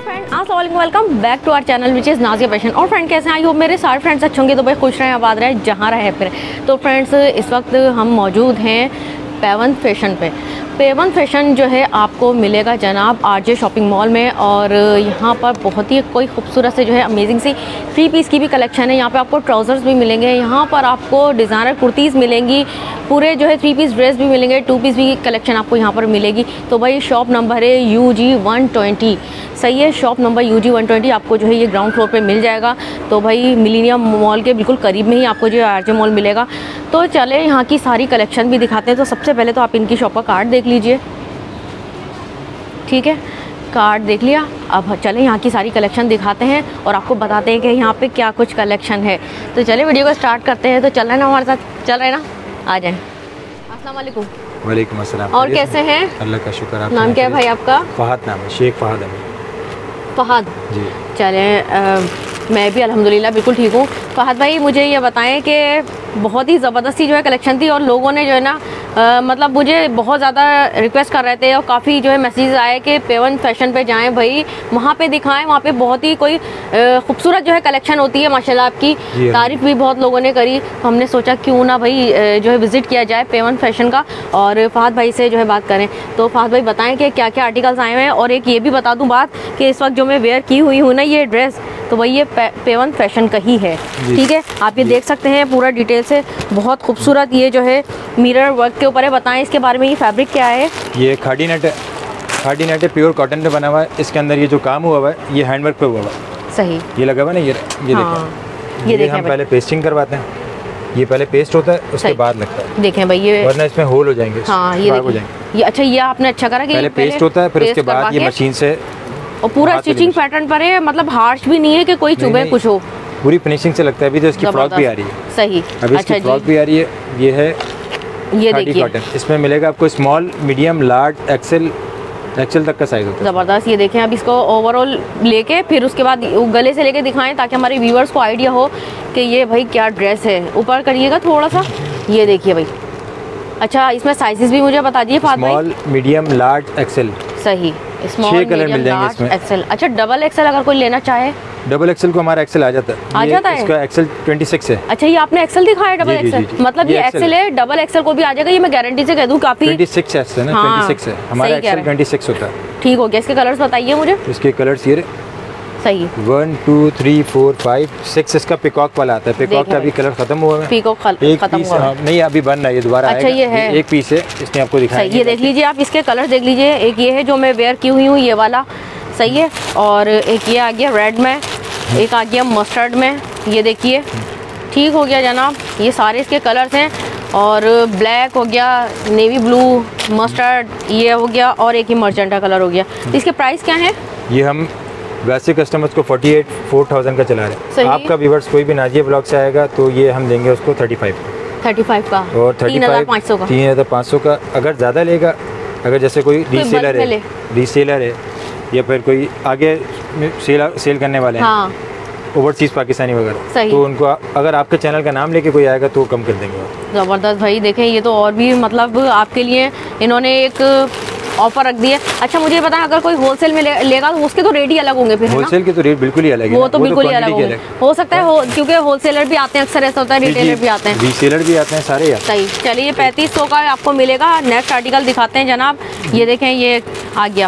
अस्सलाम welcome back to our channel which is Nazia fashion. और friend कैसे हैं? आई होप मेरे सारे फ्रेंड्स अच्छे होंगे। तो भाई खुश रहें, आबाद रहें, जहाँ रहे फिर। तो फ्रेंड्स इस वक्त हम मौजूद हैं पेवन फैशन पे। पेवन फैशन जो है आपको मिलेगा जनाब आरजे शॉपिंग मॉल में। और यहाँ पर बहुत ही कोई खूबसूरत से जो है अमेजिंग सी 3 पीस की भी कलेक्शन है। यहाँ पे आपको ट्राउज़र्स भी मिलेंगे, यहाँ पर आपको डिज़ाइनर कुर्तीज़ मिलेंगी, पूरे जो है 3 पीस ड्रेस भी मिलेंगे, 2 पीस भी कलेक्शन आपको यहाँ पर मिलेगी। तो भाई शॉप नंबर है UG 120, सही है। शॉप नंबर UG 120 आपको जो है ये ग्राउंड फ्लोर पे मिल जाएगा। तो भाई मिलेनियम मॉल के बिल्कुल करीब में ही आपको जो है आरजे मॉल मिलेगा। तो चले यहाँ की सारी कलेक्शन भी दिखाते हैं। तो सबसे पहले तो आप इनकी शॉप का कार्ड देख लीजिए, ठीक है। कार्ड देख लिया, अब चले यहाँ की सारी कलेक्शन दिखाते हैं और आपको बताते हैं कि यहाँ पे क्या कुछ कलेक्शन है। तो चले वीडियो को स्टार्ट करते हैं। तो चल रहे हैं ना हमारे साथ, चल रहे हैं ना, आ जाएं। अस्सलाम वालेकुम। वालेकुम अस्सलाम। और कैसे हैं? अल्लाह का शुक्र। आप नाम क्या है भाई आपका? फहद नाम है, शेख फहद है। फहद जी। चलें मैं भी अल्हम्दुलिल्लाह बिल्कुल ठीक हूँ। फहद भाई मुझे ये बताएं कि बहुत ही ज़बरदस्ती जो है कलेक्शन थी और लोगों ने जो है ना मतलब मुझे बहुत ज़्यादा रिक्वेस्ट कर रहे थे और काफ़ी जो है मैसेज आए कि पेवन फैशन पे जाएं भाई, वहाँ पे दिखाएं, वहाँ पे बहुत ही कोई खूबसूरत जो है कलेक्शन होती है माशाल्लाह। आपकी तारीफ़ भी बहुत लोगों ने करी। तो हमने सोचा क्यों ना भाई जो है विज़िट किया जाए पेवन फैशन का और फहद भाई से जो है बात करें। तो फहद भाई बताएं कि क्या क्या आर्टिकल्स आए हुए हैं। और एक ये भी बता दूँ बात कि इस वक्त जो मैं वेयर की हुई हूँ ना ये ड्रेस, तो भाई ये पेवन फैशन का ही है, ठीक है। आप ये देख सकते हैं पूरा डिटेल से, बहुत खूबसूरत ये जो है मिरर वर्क के ऊपर है। बताएं इसके बारे में, ये फैब्रिक क्या है? ये खादी नेट है, खादी नेट है, प्योर कॉटन पे बना हुआ है। इसके अंदर ये जो काम हुआ हुआ है ये हैंडवर्क पे हुआ हुआ है। सही, ये लगा हुआ है ना, ये हाँ, देखें, ये हम पहले पेस्टिंग करवाते हैं। ये पहले पेस्ट होता है, उसके बाद लगता है। देखें भाई ये, वरना इसमें होल हो जाएंगे। हाँ ये देखिए, ये अच्छा ये आपने अच्छा करा कि पहले पेस्ट होता है, फिर उसके बाद ये मशीन से और पूरा स्टिचिंग पैटर्न पर है, मतलब हार्श भी नहीं है कि कोई चुभे कुछ हो, पूरी फिनिशिंग से लगता है। अभी तो इसकी फ्रॉक भी आ रही है। सही, अभी इसकी फ्रॉक भी आ रही है। ये है ये देखिए कॉटन, इसमें मिलेगा आपको स्मॉल, मीडियम, लार्ज, एक्सेल तक का साइज होता है। ज़बरदस्त। ये देखें, अब इसको ओवरऑल लेके फिर उसके बाद गले से लेके दिखाएं ताकि हमारे व्यूअर्स को आइडिया हो कि ये भाई क्या ड्रेस है। ऊपर करिएगा थोड़ा सा, ये देखिए भाई। अच्छा इसमें साइजेस भी मुझे बता दिए फात भाई। Small, medium, large, XL. सही, स्मॉल, 6 कलर मिल जाएंगे इसमें। एक्सेल, अच्छा डबल एक्सेल अगर कोई लेना चाहे? डबल एक्सेल को हमारा एक्सेल आ जाता है। इसका एक्सेल 26 है। अच्छा ये आपने एक्सेल दिखाया डबल एक्सेल, मतलब ये एक्सेल है, डबल एक्सेल को भी आ जाएगा। ये मैं गारंटी से कह दूं काफी 26 है ना, 26 है हमारा एक्सेल, 26 होता है। ठीक हो गया। इसके कलर्स बताइए मुझे। इसके कलर्स ये सही 1 2 3 4 5 6 इसका पिकॉक वाला आता है। पिकॉक का भी कलर खत्म हुआ है। पिकॉक खत्म हुआ है नहीं, अभी बन रहा है, ये दोबारा अच्छा आएगा। ये है एक पीस है, इसमें आपको दिखाएंगे। ये देख लीजिए आप, इसके कलर देख लीजिए। एक ये है जो मैं वेयर की हुई हूँ, ये वाला, सही है। और एक ये आ गया रेड में, एक आ गया मस्टर्ड में, ये देखिए। ठीक हो गया जनाब, ये सारे इसके कलर्स हैं। और ब्लैक हो गया, नेवी ब्लू, मस्टर्ड ये हो गया, और एक ही मर्जेंटा कलर हो गया। इसके प्राइस क्या है? ये हम वैसे कस्टमर्स को 48,000 का चला रहे हैं। आपका व्यूअर्स कोई भी नाजिया ब्लॉग से आएगा तो ये हम देंगे उसको 35 का, और 3,500 का, 3,500 का। अगर ज़्यादा लेगा, अगर जैसे कोई रीसेलर है या फिर कोई आगे सेल करने वाले हैं, हाँ, ओवरसीज़ पाकिस्तानी वगैरह, तो उनको अगर आपके चैनल का नाम लेके कोई आएगा तो कम कर देंगे। ज़बरदस्त भाई। देखें ये तो और भी मतलब आपके लिए इन्होंने एक ऑफर रख दिया। अच्छा मुझे बताएं, अगर कोई होलसेल में लेगा तो उसके तो रेट ही अलग होंगे फिर? होलसेल के तो रेट बिल्कुल ही अलग है। वो तो बिल्कुल ही अलग होंगे। हो सकता है क्योंकि होलसेलर भी आते हैं, अक्सर ऐसा होता है, रिटेलर भी आते हैं, रीसेलर भी आते हैं, सारे आते हैं। सही। चलिए 3500 का आपको मिलेगा। नेक्स्ट आर्टिकल दिखाते हैं जनाब। ये देखें, ये आ गया,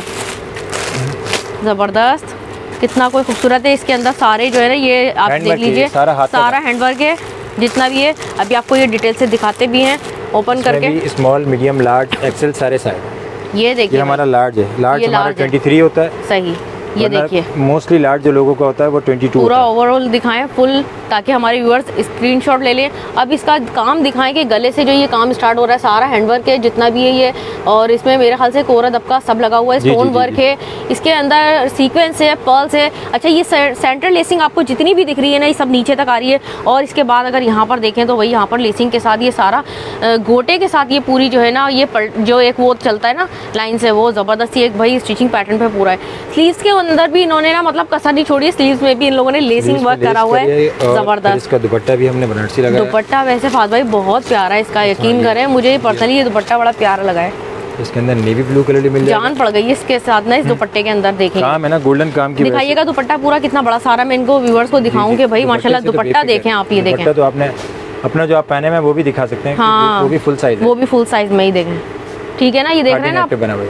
ज़बरदस्त, कितना कोई खूबसूरत है। इसके अंदर सारे जो है ना ये आप देख लीजिए, सारा हैंडवर्क है जितना भी है। अभी आपको ये डिटेल से दिखाते भी हैं ओपन करके। स्मॉल, मीडियम, लार्ज, एक्सेल सारे साइज। ये देखिए, ये हमारा लार्ज है। लार्ज हमारा 23 होता है। सही, ये देखिए मोस्टली लार्ज जो लोगों का होता है वो 22 पूरा ओवरऑल दिखाएं फुल, ताकि हमारे व्यूअर्स स्क्रीनशॉट ले लें। अब इसका काम दिखाएं कि गले से जो ये काम स्टार्ट हो रहा है, सारा हैंडवर्क है जितना भी है ये, और इसमें मेरे ख्याल से कोरा दबका सब लगा हुआ है, स्टोन वर्क है, इसके अंदर सीक्वेंस है, पर्ल्स है। अच्छा ये सेंटर लेसिंग आपको जितनी भी दिख रही है ना, ये सब नीचे तक आ रही है। और इसके बाद अगर यहाँ पर देखें तो वही यहाँ पर लेसिंग के साथ ये सारा गोटे के साथ ये पूरी जो है ना, ये जो एक वो चलता है ना लाइन से, वो ज़बरदस्ती एक भाई स्टिचिंग पैटर्न पे पूरा है। स्लीव्स के अंदर भी इन्होंने ना मतलब कसर नहीं छोड़ी, स्लीव्स में भी इन लोगों ने लेसिंग वर्क करा हुआ है, ज़बरदस्त। इसका दुपट्टा भी हमने बनारसी लगाया। दुपट्टा वैसे फात भाई बहुत प्यारा है इसका, यकीन करें मुझे पर्सनली ये दुपट्टा बड़ा प्यारा लगा है। इसके अंदर नेवी ब्लू कलर भी मिल जाएगा। जान पड़ गई इसके साथ ना, इस दुपट्टे के अंदर देखें काम है ना गोल्डन काम की। दिखाइएगा दुपट्टा पूरा कितना बड़ा सारा, मैं इनको व्यूअर्स को दिखाऊं कि भाई माशाल्लाह दुपट्टा देखें आप, ये देखें। तो आपने अपना जो आप पहने में वो भी दिखा सकते हैं। हाँ, वो भी फुल साइज है, वो भी फुल साइज में ही देखें, ठीक है ना। ये देख रहे हैं ना आप, बना हुआ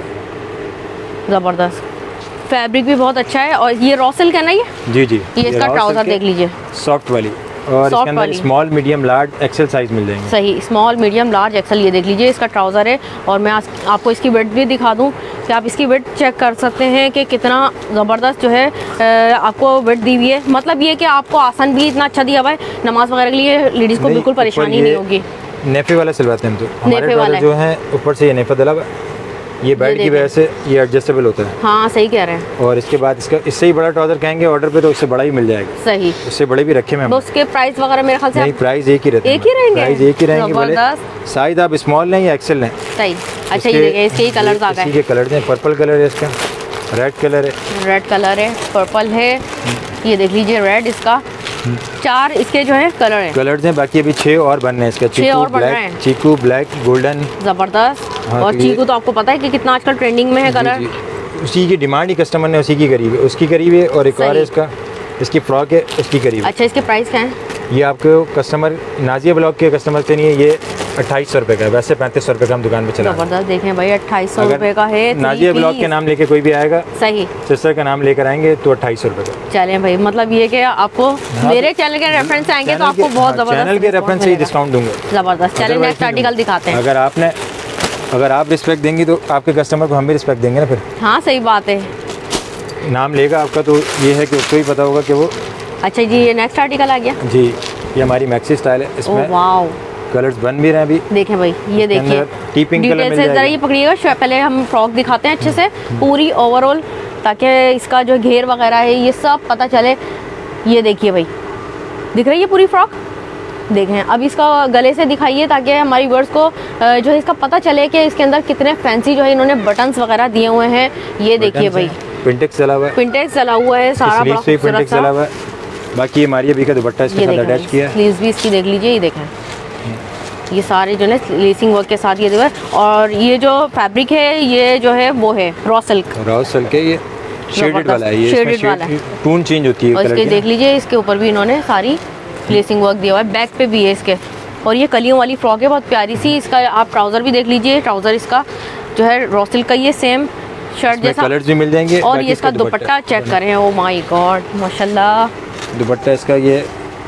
जबरदस्त फैब्रिक भी बहुत अच्छा है। और ये रॉ सिल्क है ना ये? जी जी। ये इसका ट्राउजर देख लीजिए, सॉफ्ट वाली, और इसके अंदर small medium large XL size मिल जाएंगे। सही, स्मॉल मीडियम लार्ज एक्सेल, ये देख लीजिए इसका ट्राउज़र है। और मैं आपको इसकी वेट भी दिखा दूं कि आप इसकी वेट चेक कर सकते हैं कि कितना ज़बरदस्त जो है आपको वेट दी हुई है। मतलब ये कि आपको आसन भी इतना अच्छा दिया हुआ है, नमाज वगैरह के लिए लेडीज़ को बिल्कुल परेशानी नहीं होगी। नेफे वाला सिलवाते हैं हम तो, नेफे वाला जो है ऊपर से ये नेफा डला हुआ, ये बेल्ट की वजह से ये एडजस्टेबल होता है। हाँ सही कह रहे हैं। और इसके बाद इसका इससे ही बड़ा ट्राउजर कहेंगे ऑर्डर पे तो इससे बड़ा ही मिल जाएगा। सही, इससे बड़े भी रखे हैं। तो उसके प्राइस वगैरह मेरे ख्याल से नहीं, प्राइस एक ही रहते हैं। एक ही रहेंगे, प्राइस एक ही रहेंगे। बोले साइज आप स्मॉल लें या एक्सेल लें। सही। अच्छा ये देखिए इसके ही कलर्स आ गए। इसके कलर हैं, पर्पल कलर है इसका, रेड कलर है, रेड कलर है, पर्पल है, ये देख लीजिए रेड, इसका 4 इसके जो है कलर हैं। कलर्स हैं, बाकी अभी 6 और बनने हैं इसके। 6 और बन रहे हैं। चीकू, ब्लैक, गोल्डन, जबरदस्त। हाँ, और चीकू तो आपको पता है कि कितना आजकल ट्रेंडिंग में है कलर। उसी की डिमांड ही कस्टमर ने उसी की करीब है, उसकी करीब है। और एक और है इसका, इसकी फ्रॉक है, उसकी करीब है। अच्छा इसके प्राइस क्या है? ये आपको कस्टमर नाजिया ब्लॉक के कस्टमर से नहीं है, ये 2800 रुपये का है। वैसे 3500 रुपये का हम दुकान पे चला। जबरदस्त, देखें भाई 2800 रुपये का है। नाजिया ब्लॉक के नाम लेके कोई भी आएगा, सही, सिस्टर का नाम लेकर आएंगे तो 2800 रुपये का। चलें भाई, मतलब ये कि आपको मेरे चैनल के रेफरेंस से आएंगे तो आपको बहुत जबरदस्त चैनल के रेफरेंस से ही डिस्काउंट दूंगा। जबरदस्त। चलें नेक्स्ट आर्टिकल दिखाते हैं। अगर आप रिस्पेक्ट देंगी तो आपके कस्टमर को हम भी रिस्पेक्ट देंगे ना। फिर हाँ सही बात है, नाम लेगा आपका तो ये है कि उसको ही पता होगा कि वो। अच्छा जी, ये नेक्स्ट आर्टिकल आ गया जी। ये हमारी मैक्सी स्टाइल है, इसमें वाओ कलर्स बन भी रहे हैं अभी। देखें भाई, ये देखिए टीपिंग कलर मिल जरा ये पकड़िएगा। पहले हम फ्रॉक दिखाते हैं अच्छे से पूरी ओवरऑल, ताकि इसका जो घेर वगैरह है ये सब पता चले। ये देखिए भाई, दिख रही है पूरी फ्रॉक। देखें अब इसका गले से दिखाइए ताकि हमारी व्यूअर्स को जो है इसका पता चले कि इसके अंदर कितने फैंसी जो है इन्होंने बटन्स वगैरह दिए हुए हैं। ये देखिए भाई, पिंटेक्स चला हुआ है, पिंटेक्स चला हुआ है सारा, बड़ा खूबसूरत सा। बाकी हमारी अभी का दुपट्टा इसके साथ अटैच किया है। स्लीव्स भी इसकी देख लीजिए, ये देखें ये सारे जो है लेसिंग वर्क के साथ ये देखो। और ये जो फैब्रिक है ये जो है वो है रॉ सिल्क। रॉ सिल्क है, ये शेडेड वाला है, ये शेडेड वाला है, टोन चेंज होती है। और इसके देख लीजिए इसके ऊपर भी इन्होंने सारी लेसिंग वर्क दिया हुआ है, बैक पे भी है इसके। और ये कलियों वाली फ्रॉक है, बहुत प्यारी सी। इसका आप ट्राउजर भी देख लीजिए, ट्राउजर इसका जो है रॉ सिल्क का, ये सेम शर्ट जैसा कलर्स भी मिल जाएंगे। और ये इसका दुपट्टा चेक करें, ओ माय गॉड माशाल्लाह दुपट्टा इसका। ये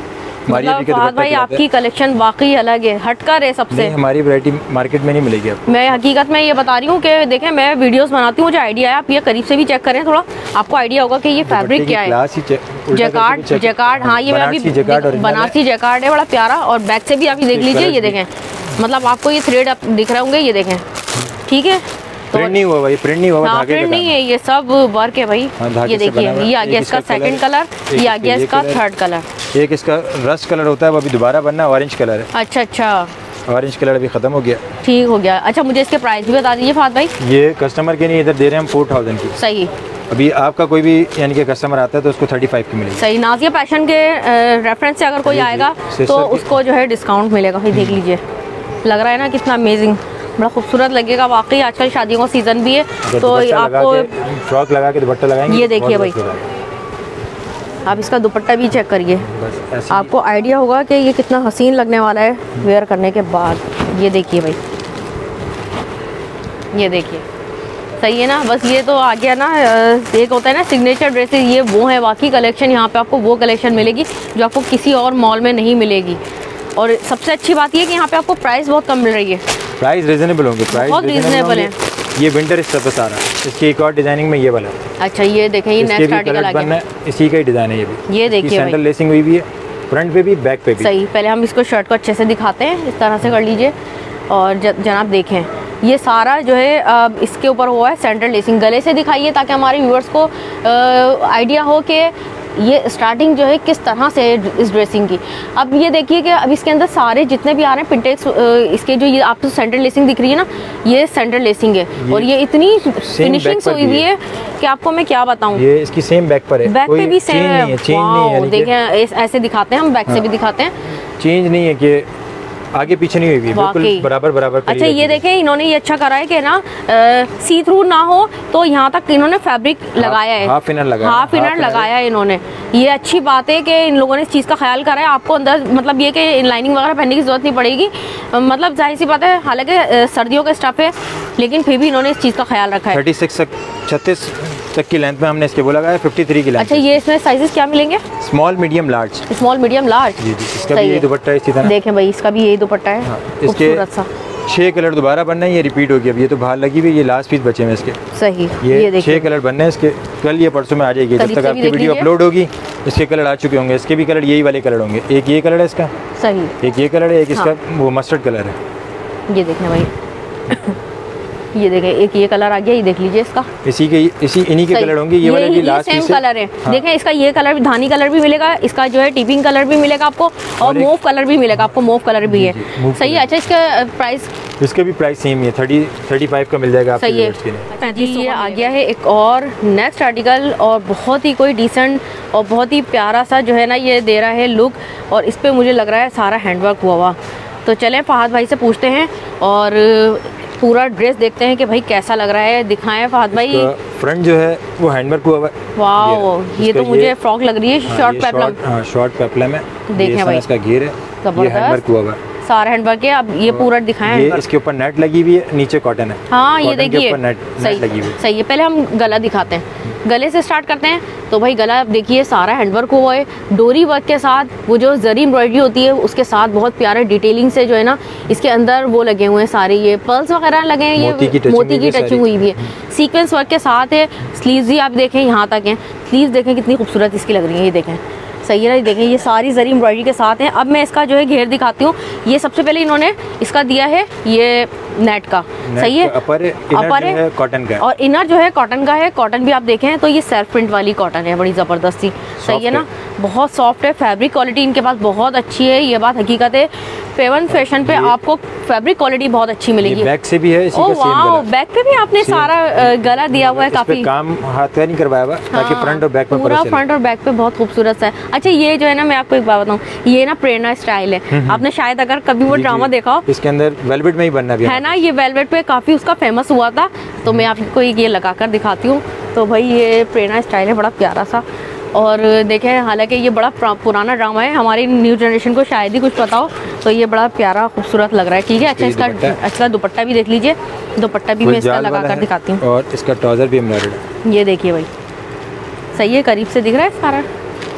फहद भाई आपकी कलेक्शन वाकई अलग है, हटकर है सबसे। हमारी वैरायटी मार्केट में नहीं मिलेगी आपको। मैं हकीकत में ये बता रही हूँ कि देखें मैं वीडियोस बनाती हूँ, मुझे आइडिया है, आप ये करीब से भी चेक करें थोड़ा, आपको आइडिया होगा कि ये फैब्रिक क्या है। जैकार्ड, हाँ ये मैं अभी बनारसी जैकार्ड है, बड़ा प्यारा। और बैक से भी आप देख लीजिए, ये देखें मतलब आपको ये थ्रेड दिख रहे होंगे, ये देखें, ठीक है। प्रिंट नहीं हुआ भाई, प्रिंट नहीं हुआ, प्रिंट नहीं है, ये सब वर्क है भाई। ये देखिए ये आ गया इसका सेकंड कलर, ये आ गया इसका थर्ड कलर। एक इसका रस्ट कलर होता है, वो अभी दोबारा बनना है, ऑरेंज कलर है। अच्छा अच्छा, ऑरेंज कलर अभी खत्म हो गया, ठीक हो गया। अच्छा मुझे इसके प्राइस भी बता दीजिए फहद भाई। ये कस्टमर के लिए इधर दे रहे हैं हम 4000 की। सही। अभी आपका कोई भी यानी कि कस्टमर आता है तो उसको 35 की मिलेगी। सही। नाजिया फैशन के रेफरेंस से अगर कोई आएगा तो उसको जो है डिस्काउंट मिलेगा। भाई देख लीजिए, लग रहा है ना कितना अमेजिंग, बड़ा खूबसूरत लगेगा वाकई। आजकल शादियों का सीजन भी है तो आपको फ्रॉक लगा के दुपट्टा लगाएंगे। ये देखिए भाई, आप इसका दुपट्टा भी चेक करिए, आपको आइडिया होगा कि ये कितना हसीन लगने वाला है वेयर करने के बाद। ये देखिए भाई, ये देखिए, सही है ना। बस ये तो आ गया ना, एक होता है ना सिग्नेचर ड्रेसेस, ये वो है बाकी कलेक्शन। यहाँ पे आपको वो कलेक्शन मिलेगी जो आपको किसी और मॉल में नहीं मिलेगी। और सबसे अच्छी बात ये कि यहाँ पे आपको प्राइस बहुत कम मिल रही है। प्राइस रीजनेबल होंगे, प्राइस बहुत रीजनेबल है। ये विंटर स्टफ है सारा, इसकी एक और डिजाइनिंग में ये वाला। अच्छा ये देखें, ये नेक्स्ट आर्टिकल आ गया, इसी का ही डिजाइन है ये भी। ये देखिए सेंटर लेसिंग हुई भी है, फ्रंट पे भी बैक पे भी। सही। पहले हम इसको शर्ट को अच्छे से दिखाते हैं, इस तरह से कर लीजिए। और जनाब देखें ये सारा जो है इसके ऊपर हुआ है सेंटर लेसिंग। गले से दिखाइए ताकि हमारे व्यूअर्स को आइडिया हो कि ये स्टार्टिंग जो है किस तरह से इस ड्रेसिंग की। अब ये देखिए कि अब इसके अंदर सारे जितने भी आ रहे हैं पिंटेक्स, इसके जो ये आपको सेंटर लेसिंग दिख रही है ना, ये सेंटर लेसिंग है। और ये इतनी फिनिशिंग हुई हुई है कि आपको मैं क्या बताऊं। ये इसकी सेम बैक पर है, बैक पे भी सेम है। देखें ऐसे दिखाते हैं हम, बैक से भी दिखाते हैं। चेंज नहीं है कि आगे पीछे नहीं हुई, बिल्कुल बराबर बराबर। अच्छा ये देखें, इन्होंने ये अच्छा करा है कि ना सी थ्रू ना हो, तो यहाँ तक इन्होंने फैब्रिक लगाया है, हाफ इनर लगाया है इन्होंने। ये अच्छी बात है कि इन लोगों ने इस चीज़ का ख्याल करा है। आपको अंदर मतलब ये कि लाइनिंग वगैरह पहनने की जरूरत नहीं पड़ेगी। मतलब जाहिर सी बात है, हालांकि सर्दियों का स्टफ है, लेकिन फिर भी इन्होंने इस चीज़ का ख्याल रखा है। 36 तक की लेंथ में हमने इसके बोला है, 53 की लेंथ। अच्छा, ये इसमें साइजेस क्या मिलेंगे? Small, medium, large. Small, medium, large. जी जी। इसका भी ये दुपट्टा है इसी तरह। देखें भाई, इसका भी यही दुपट्टा है। हाँ, इसके 6 कलर दोबारा बनना है, ये रिपीट हो गया। अब ये तो बाहर लगी हुई, ये लास्ट पीस बचे हैं इसके। सही। ये 6 कलर बनने हैं इसके। कल ये परसों में आ जाएगी, जब तक आपकी वीडियो अपलोड होगी इसके कलर आ चुके होंगे। इसके भी कलर यही वाले कलर होंगे। एक ये कलर है इसका, सही, एक ये कलर है, एक इसका वो मस्टर्ड कलर है। ये देखना भाई, ये देखें, एक ये कलर आ गया, ये देख लीजिए इसका। इन्हीं के कलर होंगे। ये वाले भी लास्ट सेम कलर है। हाँ। देखें, इसका ये कलर भी, धानी कलर भी मिलेगा, इसका जो है टीपिंग कलर भी मिलेगा आपको, और मूव कलर भी मिलेगा आपको। मूव कलर भी है, सही है। अच्छा, इसका प्राइस? इसका भी प्राइस सेम है, 35 का मिल जाएगा आपको। सही है। 35 ये आ गया है एक और नेक्स्ट आर्टिकल, और बहुत ही कोई डिसेंट और बहुत ही प्यारा सा जो है ना ये दे रहा है लुक, और इस पर मुझे लग रहा है सारा हैंडवर्क हुआ। तो चलें फहद भाई से पूछते हैं और पूरा ड्रेस देखते हैं कि भाई कैसा लग रहा है। दिखाएं फहद भाई। फ्रंट जो है वो हैंडवर्क हुआ है। वाह, ये तो मुझे फ्रॉक लग रही है, शॉर्ट पेप्लम। शॉर्ट पेप्लम है। देखें भाई, इसका घेर है, ये हैंडवर्क हुआ है, सारा हैंडवर्क है। अब ये पूरा दिखाएं। ये इसके ऊपर नेट लगी हुई है, नीचे कॉटन है। हाँ, ये देखिए, नेट लगी हुई। सही है। पहले हम गला दिखाते हैं, गले से स्टार्ट करते हैं। तो भाई गला देखिए, सारा हैंडवर्क हुआ है, डोरी वर्क के साथ। वो जो जरी एम्ब्रॉयडरी होती है उसके साथ बहुत प्यारे डिटेलिंग से जो है ना इसके अंदर वो लगे हुए हैं सारे, ये पर्ल्स वगैरह लगे हैं, ये मोती की टचिंग हुई भी है। सीक्वेंस वर्क के साथ है। स्लीव्स भी आप देखें यहाँ तक हैं, स्लीव्स देखें कितनी खूबसूरत इसकी लग रही है। ये देखें, सही है। देखें, ये सारी जरी एम्ब्रॉयडरी के साथ है। अब मैं इसका जो है घेर दिखाती हूँ। ये सबसे पहले इन्होंने इसका दिया है ये नेट का, सही है। अपर है कॉटन का, और इनर जो है कॉटन का है। कॉटन भी आप देखें तो ये सेल्फ प्रिंट वाली कॉटन है, बड़ी ज़बरदस्ती, सही है ना। बहुत सॉफ्ट है, फैब्रिक क्वालिटी इनके पास बहुत अच्छी है, ये बात हकीकत है। फेवन फैशन पे आपको फैब्रिक क्वालिटी बहुत अच्छी मिलेगी। बैक से भी है इसी का सेम गला। बैक पे भी आपने सारा गला दिया हुआ है, काफी काम हाथ का नहीं करवाया हुआ, ताकि फ्रंट और बैक में पूरा फ्रंट और बैक पे बहुत खूबसूरत है। अच्छा, ये जो है ना, मैं आपको एक बात बताऊँ, ये ना प्रेरणा स्टाइल है। आपने शायद अगर कभी वो ड्रामा देखा हो, इसके अंदर वेलवेट में ही बनना भी है ना, ये वेलवेट पे काफी उसका फेमस हुआ था। तो मैं आपको ये लगा कर दिखाती हूँ। तो भाई ये प्रेरणा स्टाइल है, बड़ा प्यारा सा। और देखें, हालांकि ये बड़ा पुराना ड्रामा है, हमारी न्यू जनरेशन को शायद ही कुछ पता हो, तो ये बड़ा प्यारा खूबसूरत लग रहा है। ठीक है। अच्छा, इसका दुपट्टा भी देख लीजिए, दुपट्टा भी मैं इसका लगा कर दिखाती हूँ। और इसका ट्राउजर भी एम्ब्रॉयडर्ड है। ये देखिए भाई, सही है, करीब से दिख रहा है सारा,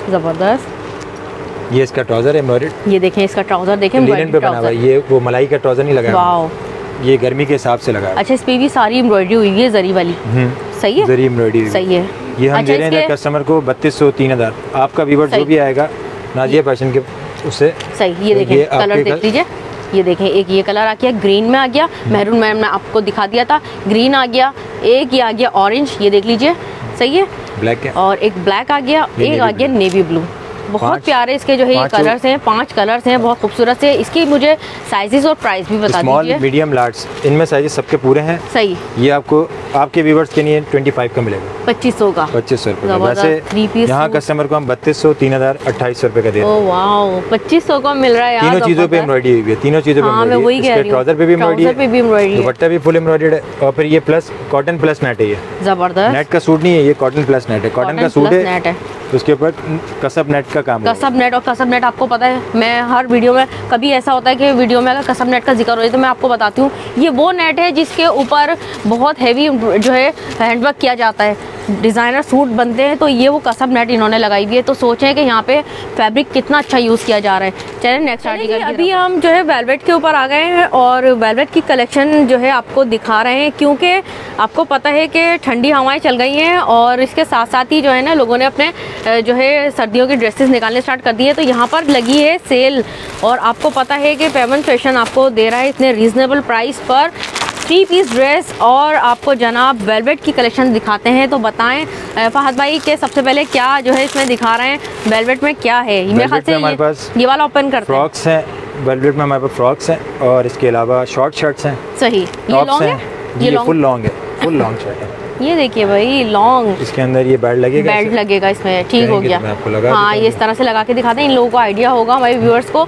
ज़बरदस्त। ये इसका ट्राउजर एम्ब्रॉयडर्ड। ये देखें, इसका ट्राउजर देखें, लिनन पे बना हुआ है। ये वो मलाई का ट्राउजर नहीं लगा, वाओ, ये गर्मी के हिसाब से लगा। अच्छा, इस पे भी सारी एम्ब्रॉयडरी हुई है, जरी वाली, सही है, जरी एम्ब्रॉयडरी, सही है। ये हम दे रहे हैं कस्टमर को 3200 3000। आपका व्यूअर जो भी आएगा नाजिया फैशन के उससे, सही। ये देखें, कलर देख लीजिए। ये देखें, एक ये कलर आ गया, ग्रीन में आ गया, मैरून में मैंने आपको दिखा दिया था, ग्रीन आ गया, एक ये आ गया ऑरेंज, ये देख लीजिए, सही है, ब्लैक है, और एक ब्लैक आ गया, एक आ गया नेवी ब्लू। बहुत प्यारे इसके जो है ये कलर्स हैं, 5 कलर्स हैं, बहुत खूबसूरत से। इसकी मुझे साइजेस और प्राइस भी बता दीजिए। स्मॉल, मीडियम, लार्ज, इनमें साइजेस सबके पूरे हैं, सही। ये आपको आपके व्यूअर्स के लिए 25 का मिलेगा, 2500 का, 2500 रुपये। वैसे यहाँ कस्टमर को हम 3200 3000 2800 रुपये का दे रहे हैं। वाओ, 2500 का मिल रहा है यार। तीनों चीज़ों पे एम्ब्रॉयडरी हुई है, तीनों चीज़ों पे एम्ब्रॉयडरी। ट्राउजर पे भी एम्ब्रॉयडरी है, दुपट्टा भी फुल एम्ब्रॉयडर्ड है, और फिर ये प्लस कॉटन प्लस नेट है। ये जबरदस्त, नेट का सूट नहीं है, ये कॉटन प्लस नेट है। कॉटन का सूट है, उसके ऊपर कसब नेट का काम है। कसब नेट, और कसब नेट आपको पता है, मैं हर वीडियो में, कभी ऐसा होता है कि वीडियो में अगर कसब नेट का जिक्र हो जाए तो मैं आपको बताती हूँ, ये वो नेट है जिसके ऊपर बहुत हैवी जो है हैंडवर्क किया जाता है, डिज़ाइनर सूट बनते हैं, तो ये वो कसब नेट इन्होंने लगाई हुई है। तो सोचें कि यहाँ पे फैब्रिक कितना अच्छा यूज़ किया जा रहा है। चलिए नेक्स्ट आर्टिकल। अभी हम जो है वेलवेट के ऊपर आ गए हैं, और वेलवेट की कलेक्शन जो है आपको दिखा रहे हैं, क्योंकि आपको पता है कि ठंडी हवाएं चल गई हैं, और इसके साथ साथ ही जो है ना लोगों ने अपने जो है सर्दियों की ड्रेसेस निकालने स्टार्ट कर दी है। तो यहाँ पर लगी है सेल, और आपको पता है कि फेवन फैशन आपको दे रहा है इतने रीज़नेबल प्राइस पर 3 पीस ड्रेस, और आपको जनाब वेलवेट की कलेक्शन दिखाते हैं। तो बताएं फहद भाई के सबसे पहले क्या जो है इसमें दिखा रहे हैं, वेलवेट में क्या है? मेरे ख्याल से हमारे पास ये वाला ओपन करते हैं। फ्रॉक्स हैं वेलवेट में, हमारे पास फ्रॉक्स हैं, और इसके अलावा शॉर्ट शर्ट्स हैं। सही, ये लॉन्ग है, ये फुल लॉन्ग है, फुल लॉन्ग शर्ट है। ये देखिए भाई, लॉन्ग, इसके अंदर ये बेल्ट लगेगा, बेल्ट लगेगा इसमें, ठीक हो गया। हाँ, ये इस तरह से लगा के दिखाते हैं, इन लोगों को आइडिया होगा, हमारे व्यूअर्स को।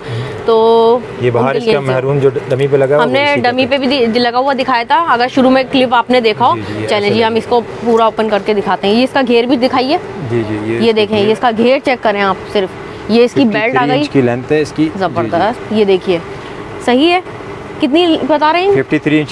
तो ये बाहर इसका महरून जो डमी पे लगा, हमने डमी पे भी लगा हुआ दिखाया था, अगर शुरू में क्लिप आपने देखा हो। चलिए जी हम इसको पूरा ओपन करके दिखाते हैं। ये इसका घेर भी दिखाइए। जी जी ये देखें, ये इसका घेर चेक करें आप सिर्फ। ये इसकी बेल्ट आ गई, इसकी लेंथ है इसकी जबरदस्त। ये देखिए सही है, कितनी बता रहे हैं?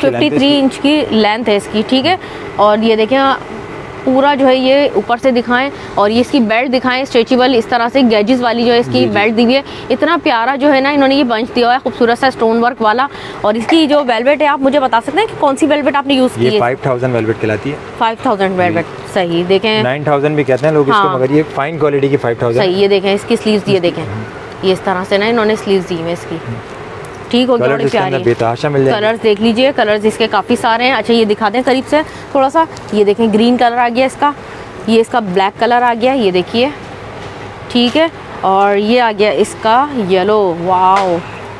53 इंच की लेंथ है इसकी, ठीक है। और ये देखें पूरा जो है ये ऊपर से दिखाएं, और ये इसकी बेल्ट दिखाएं स्ट्रेचेबल, इस तरह से गैजेस वाली जो है इसकी बेल्ट दी हुई है। इतना प्यारा जो है ना इन्होंने ये बंच दिया हुआ है, खूबसूरत सा स्टोन वर्क वाला। और इसकी जो वेलवेट है, आप मुझे बता सकते हैं कि कौन सी वेलवेट आपने यूज़ की है? 5000 वेलवेट कहलाती है। 5000 वेलवेट, सही। देखें 9000 भी कहते हैं लोग इसको, मगर ये फाइन क्वालिटी की 5000। सही, ये देखें इसकी स्लीव्स, ये देखें ये इस तरह से ना इन्होंने स्लीव्स दी है इसकी, ठीक हो गया, बड़ी प्यारी। बेतहाशा मिल जाएगा। कलर्स देख लीजिए, कलर्स इसके काफ़ी सारे हैं। अच्छा ये दिखा दें करीब से थोड़ा सा। ये देखें ग्रीन कलर आ गया इसका, ये इसका ब्लैक कलर आ गया, ये देखिए, ठीक है। और ये आ गया इसका येलो, वाओ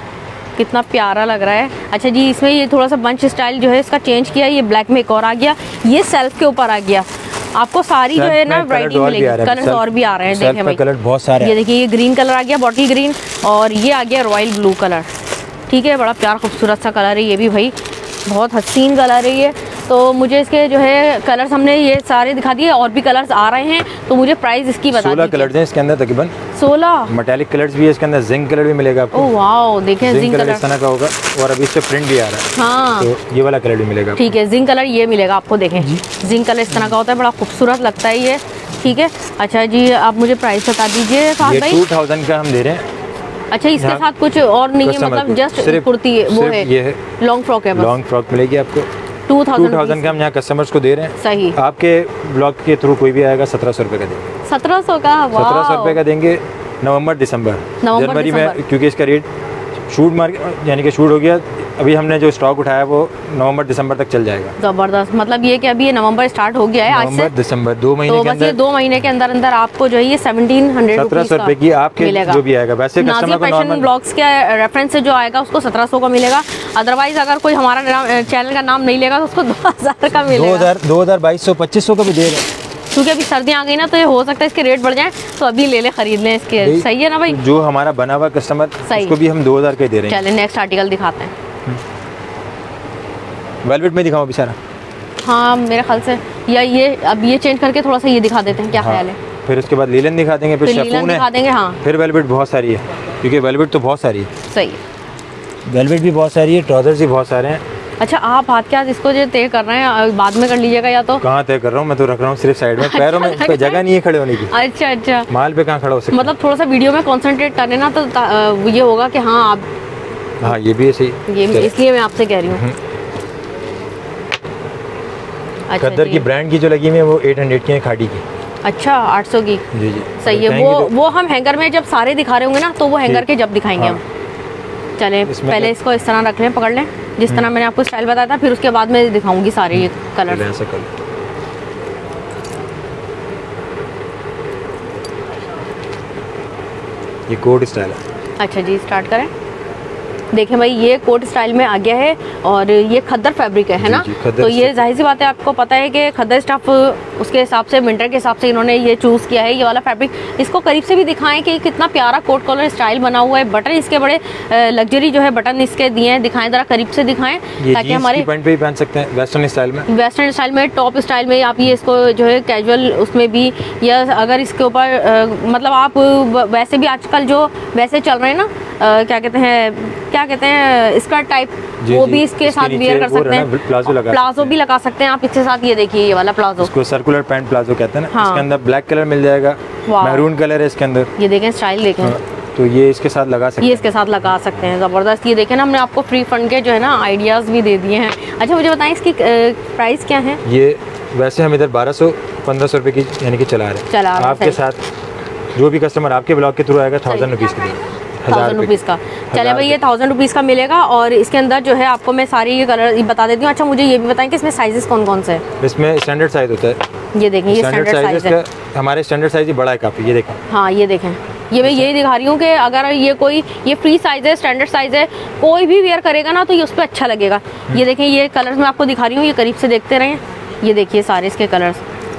कितना प्यारा लग रहा है। अच्छा जी इसमें ये थोड़ा सा बंच स्टाइल जो है इसका चेंज किया, ये ब्लैक में एक और आ गया, ये सेल्फ के ऊपर आ गया। आपको सारी जो है ना वैरायटी मिलेगी, कलर्स और भी आ रहे हैं। देखें भाई कलर बहुत सारे, ये देखिए ये ग्रीन कलर आ गया, बॉटल ग्रीन, और ये आ गया रॉयल ब्लू कलर, ठीक है। बड़ा प्यारा खूबसूरत सा कलर है ये भी भाई, बहुत हसीन कलर है ये। तो मुझे इसके जो है कलर्स हमने ये सारे दिखा दिए, और भी कलर्स आ रहे हैं, तो मुझे प्राइस इसकी बता दीजिए। 16 कलर्स हैं इसके अंदर तकरीबन। 16 मेटालिक कलर्स भी है इसके अंदर, जिंक कलर भी मिलेगा आपको। ओह वाओ, देखें जिंक कलर इस तरह का होगा, और अभी इस पे प्रिंट भी आ रहा है। हाँ तो ये वाला कलर भी मिलेगा, ठीक है। जिंक कलर ये मिलेगा आपको, देखें जिंक कलर इस तरह का होता है, बड़ा खूबसूरत लगता है ये, ठीक है। अच्छा जी आप मुझे प्राइस बता दीजिए भाई। 2000 का हम दे रहे हैं। अच्छा इसके साथ कुछ और नहीं है, मतलब जस्ट कुर्ती वो है, ये है लॉन्ग फ्रॉक है, लॉन्ग फ्रॉक मिलेगी आपको। 2000 का हम यहाँ कस्टमर्स को दे रहे हैं। सही। आपके ब्लॉग के थ्रू कोई भी आएगा 1700 रुपये का देंगे। 1700 का? 1700 रुपये का देंगे। नवंबर दिसंबर जनवरी में, क्योंकि इसका रेट शूट यानी कि शूट हो गया, अभी हमने जो स्टॉक उठाया वो नवंबर दिसंबर तक चल जाएगा। जबरदस्त, मतलब ये कि अभी ये नवंबर स्टार्ट हो गया है आज से, नवंबर दिसंबर 2 महीने तो के अंदर, 2 महीने के अंदर अंदर आपको जो है ये 1700 रुपये की आपके जो भी आएगा। वैसे कस्टमर को नॉर्मल ब्लॉग्स के रेफरेंस से जो आएगा उसको 1700 का मिलेगा। अदरवाइज अगर कोई हमारा चैनल का नाम नहीं लेगा तो उसको 2000 का मिलेगा। 2200 2500 का भी दे रहे हैं, क्योंकि अभी सर्दियाँ आ गई ना, तो ये हो सकता है इसके रेट बढ़ जाए, तो अभी ले खरीद लें इसके। सही है ना भाई? जो हमारा बना हुआ कस्टमर उसको भी हम 2000 के दे रहे हैं। चलें नेक्स्ट आर्टिकल दिखाते हैं। वेलवेट में दिखाऊं अभी सारा? हाँ मेरे ख्याल से, या ये अब ये चेंज करके थोड़ा सा ये दिखा देते हैं, क्या ख्याल है? फिर उसके बाद लीलन दिखा देंगे, फिर शिफॉन दिखा देंगे। हाँ फिर वेलवेट बहुत सारी है, क्योंकि वेलवेट तो बहुत सारी है। सही है, वेलवेट भी बहुत सारी है, ट्राउजर्स भी बहुत सारे हैं। अच्छा आप हाथ के हाथ इसको जो तय कर रहे हैं, बाद में कर लीजिएगा या तो? कहाँ तय कर रहा हूँ, मैं तो रख रहा हूँ सिर्फ साइड में, पैरों में जगह नहीं है खड़े होने की। अच्छा अच्छा, माल पे कहाँ खड़ा हो सकता, मतलब थोड़ा सा वीडियो में कंसंट्रेट करने ना, तो ये होगा कि हाँ आप, हाँ ये भी है सही, ये इसलिए मैं आपसे कह रही हूँ। अच्छा, खद्दर की ब्रांड की जो लगी हुई है वो 800 की है, खाड़ी की। अच्छा 800 की? जी जी सही है। वो हम हैंगर में जब सारे दिखा रहे होंगे ना, तो वो हैंगर के जब दिखाएंगे हम। चले पहले इसको इस तरह रख लें, पकड़ लें, जिस तरह मैंने आपको स्टाइल बताया था, फिर उसके बाद मैं दिखाऊंगी सारे ये कलर। ऐसा कलर, ये कोट स्टाइल है। अच्छा जी स्टार्ट करें। देखें भाई ये कोट स्टाइल में आ गया है, और ये खद्दर फैब्रिक है ना, तो ये जाहिर सी बात है, आपको पता है कि खद्दर स्टफ उसके हिसाब से, विंटर के हिसाब से इन्होंने ये चूज़ किया है, ये वाला फैब्रिक। इसको करीब से भी दिखाएं कि कितना प्यारा कोट कॉलर स्टाइल बना हुआ है, बटन इसके बड़े लग्जरी जो है बटन इसके दिए हैं, दिखाएं ज़रा करीब से दिखाएं, ताकि हमारे पैंट पे भी पहन सकते हैं वेस्टर्न स्टाइल में, वेस्टर्न स्टाइल में, टॉप स्टाइल में, आप ये इसको जो है कैजुअल उसमें भी, या अगर इसके ऊपर मतलब आप वैसे भी आजकल जो वैसे चल रहे हैं ना, क्या कहते हैं स्कर्ट टाइप, वो भी इसके साथ वियर कर सकते हैं, प्लाजो भी लगा सकते हैं आप इसके साथ। ये देखिए ये वाला प्लाजो, इसको सर्कुलर पैंट प्लाजो कहते हैं ना। हाँ। इसके अंदर ब्लैक कलर मिल जाएगा, मैरून कलर है इसके अंदर, ये देखें स्टाइल देखें। हाँ, तो ये इसके साथ लगा सकते हैं, ये इसके साथ लगा सकते हैं, ज़बरदस्त। ये देखें ना, हमने आपको फ्री फंड के जो है ना आइडियाज़ भी दे दिए हैं। अच्छा मुझे बताएं इसकी प्राइस क्या है? ये वैसे हम इधर 1200-1500 रुपये की यानी कि चला रहे हैं। आपके साथ जो भी कस्टमर आपके ब्लॉग के थ्रू आएगा 1000 रुपीज़ के लिए, 1000 रुपीज़ का। चले भाई ये 1000 रुपीज़ का मिलेगा, और इसके अंदर जो है आपको मैं सारी ये कलर बता देती हूँ। अच्छा मुझे ये भी बताएं कि इसमें साइजेस कौन कौन से हैं? इसमें स्टैंडर्ड साइज होता है, ये देखें ये स्टैंडर्ड साइज है, हमारे स्टैंडर्ड साइज ही बड़ा है काफ़ी, ये देखें। हाँ ये देखें, ये मैं यही दिखा रही हूँ कि अगर ये फ्री साइज है, स्टैंडर्ड साइज है, कोई भी वेयर करेगा ना तो ये उस पर अच्छा लगेगा। ये देखें ये कलर्स मैं आपको दिखा रही हूँ, ये करीब से देखते रहें। ये देखिए सारे इसके कलर्स,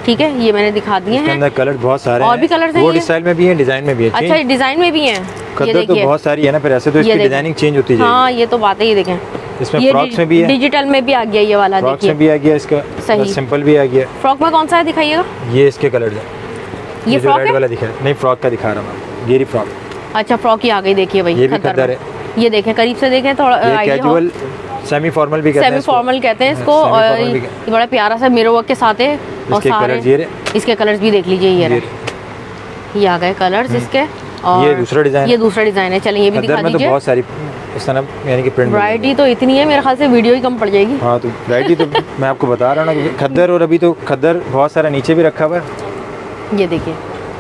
ठीक है, ये मैंने दिखा दिए हैं। अंदर कलर बहुत सारे और भी कलर्स हैं, वो स्टाइल में भी है, डिजाइन में भी है। अच्छा, डिजाइन में भी है। खद्दर तो बहुत सारी है ना, फिर ऐसे तो इसकी डिजाइनिंग चेंज होती है। हाँ, ये तो बात है। ये देखें, इसमें फ्रॉक्स में भी है, डिजिटल में भी आ गया ये वाला। फ्रॉक्स में भी आ गया इसका, सही, सिंपल भी आ गया। फ्रॉक में कौन सा है दिखाइएगा? ये इसके कलर है, ये फ्रॉक रेड वाला दिखा नहीं, फ्रॉक का दिखा रहा हूँ, ये फ्रॉक। अच्छा, फ्रॉक ही आ गई, देखिए भाई। ये भी खद्दर है। ये देखें, करीब से देखें, थोड़ा कैजुअल सेमी फॉर्मल भी कहते हैं, सेमी फॉर्मल कहते हैं इसको। और ये बड़ा प्यारा सा मिरर वर्क के साथ है। और सारे इसके कलर्स भी देख लीजिए, ये आ गए कलर्स इसके। और ये दूसरा डिजाइन है। चलें, ये भी दिखा दीजिए। तो बहुत सारी इस तरह यानी कि प्रिंट वैरायटी तो इतनी है, मेरे ख्याल से वीडियो ही कम पड़ जाएगी। हाँ, तो वैरायटी तो मैं आपको बता रहा हूँ ना, खद्दर। और अभी तो खद्दर बहुत सारा नीचे भी रखा हुआ है। ये देखिए,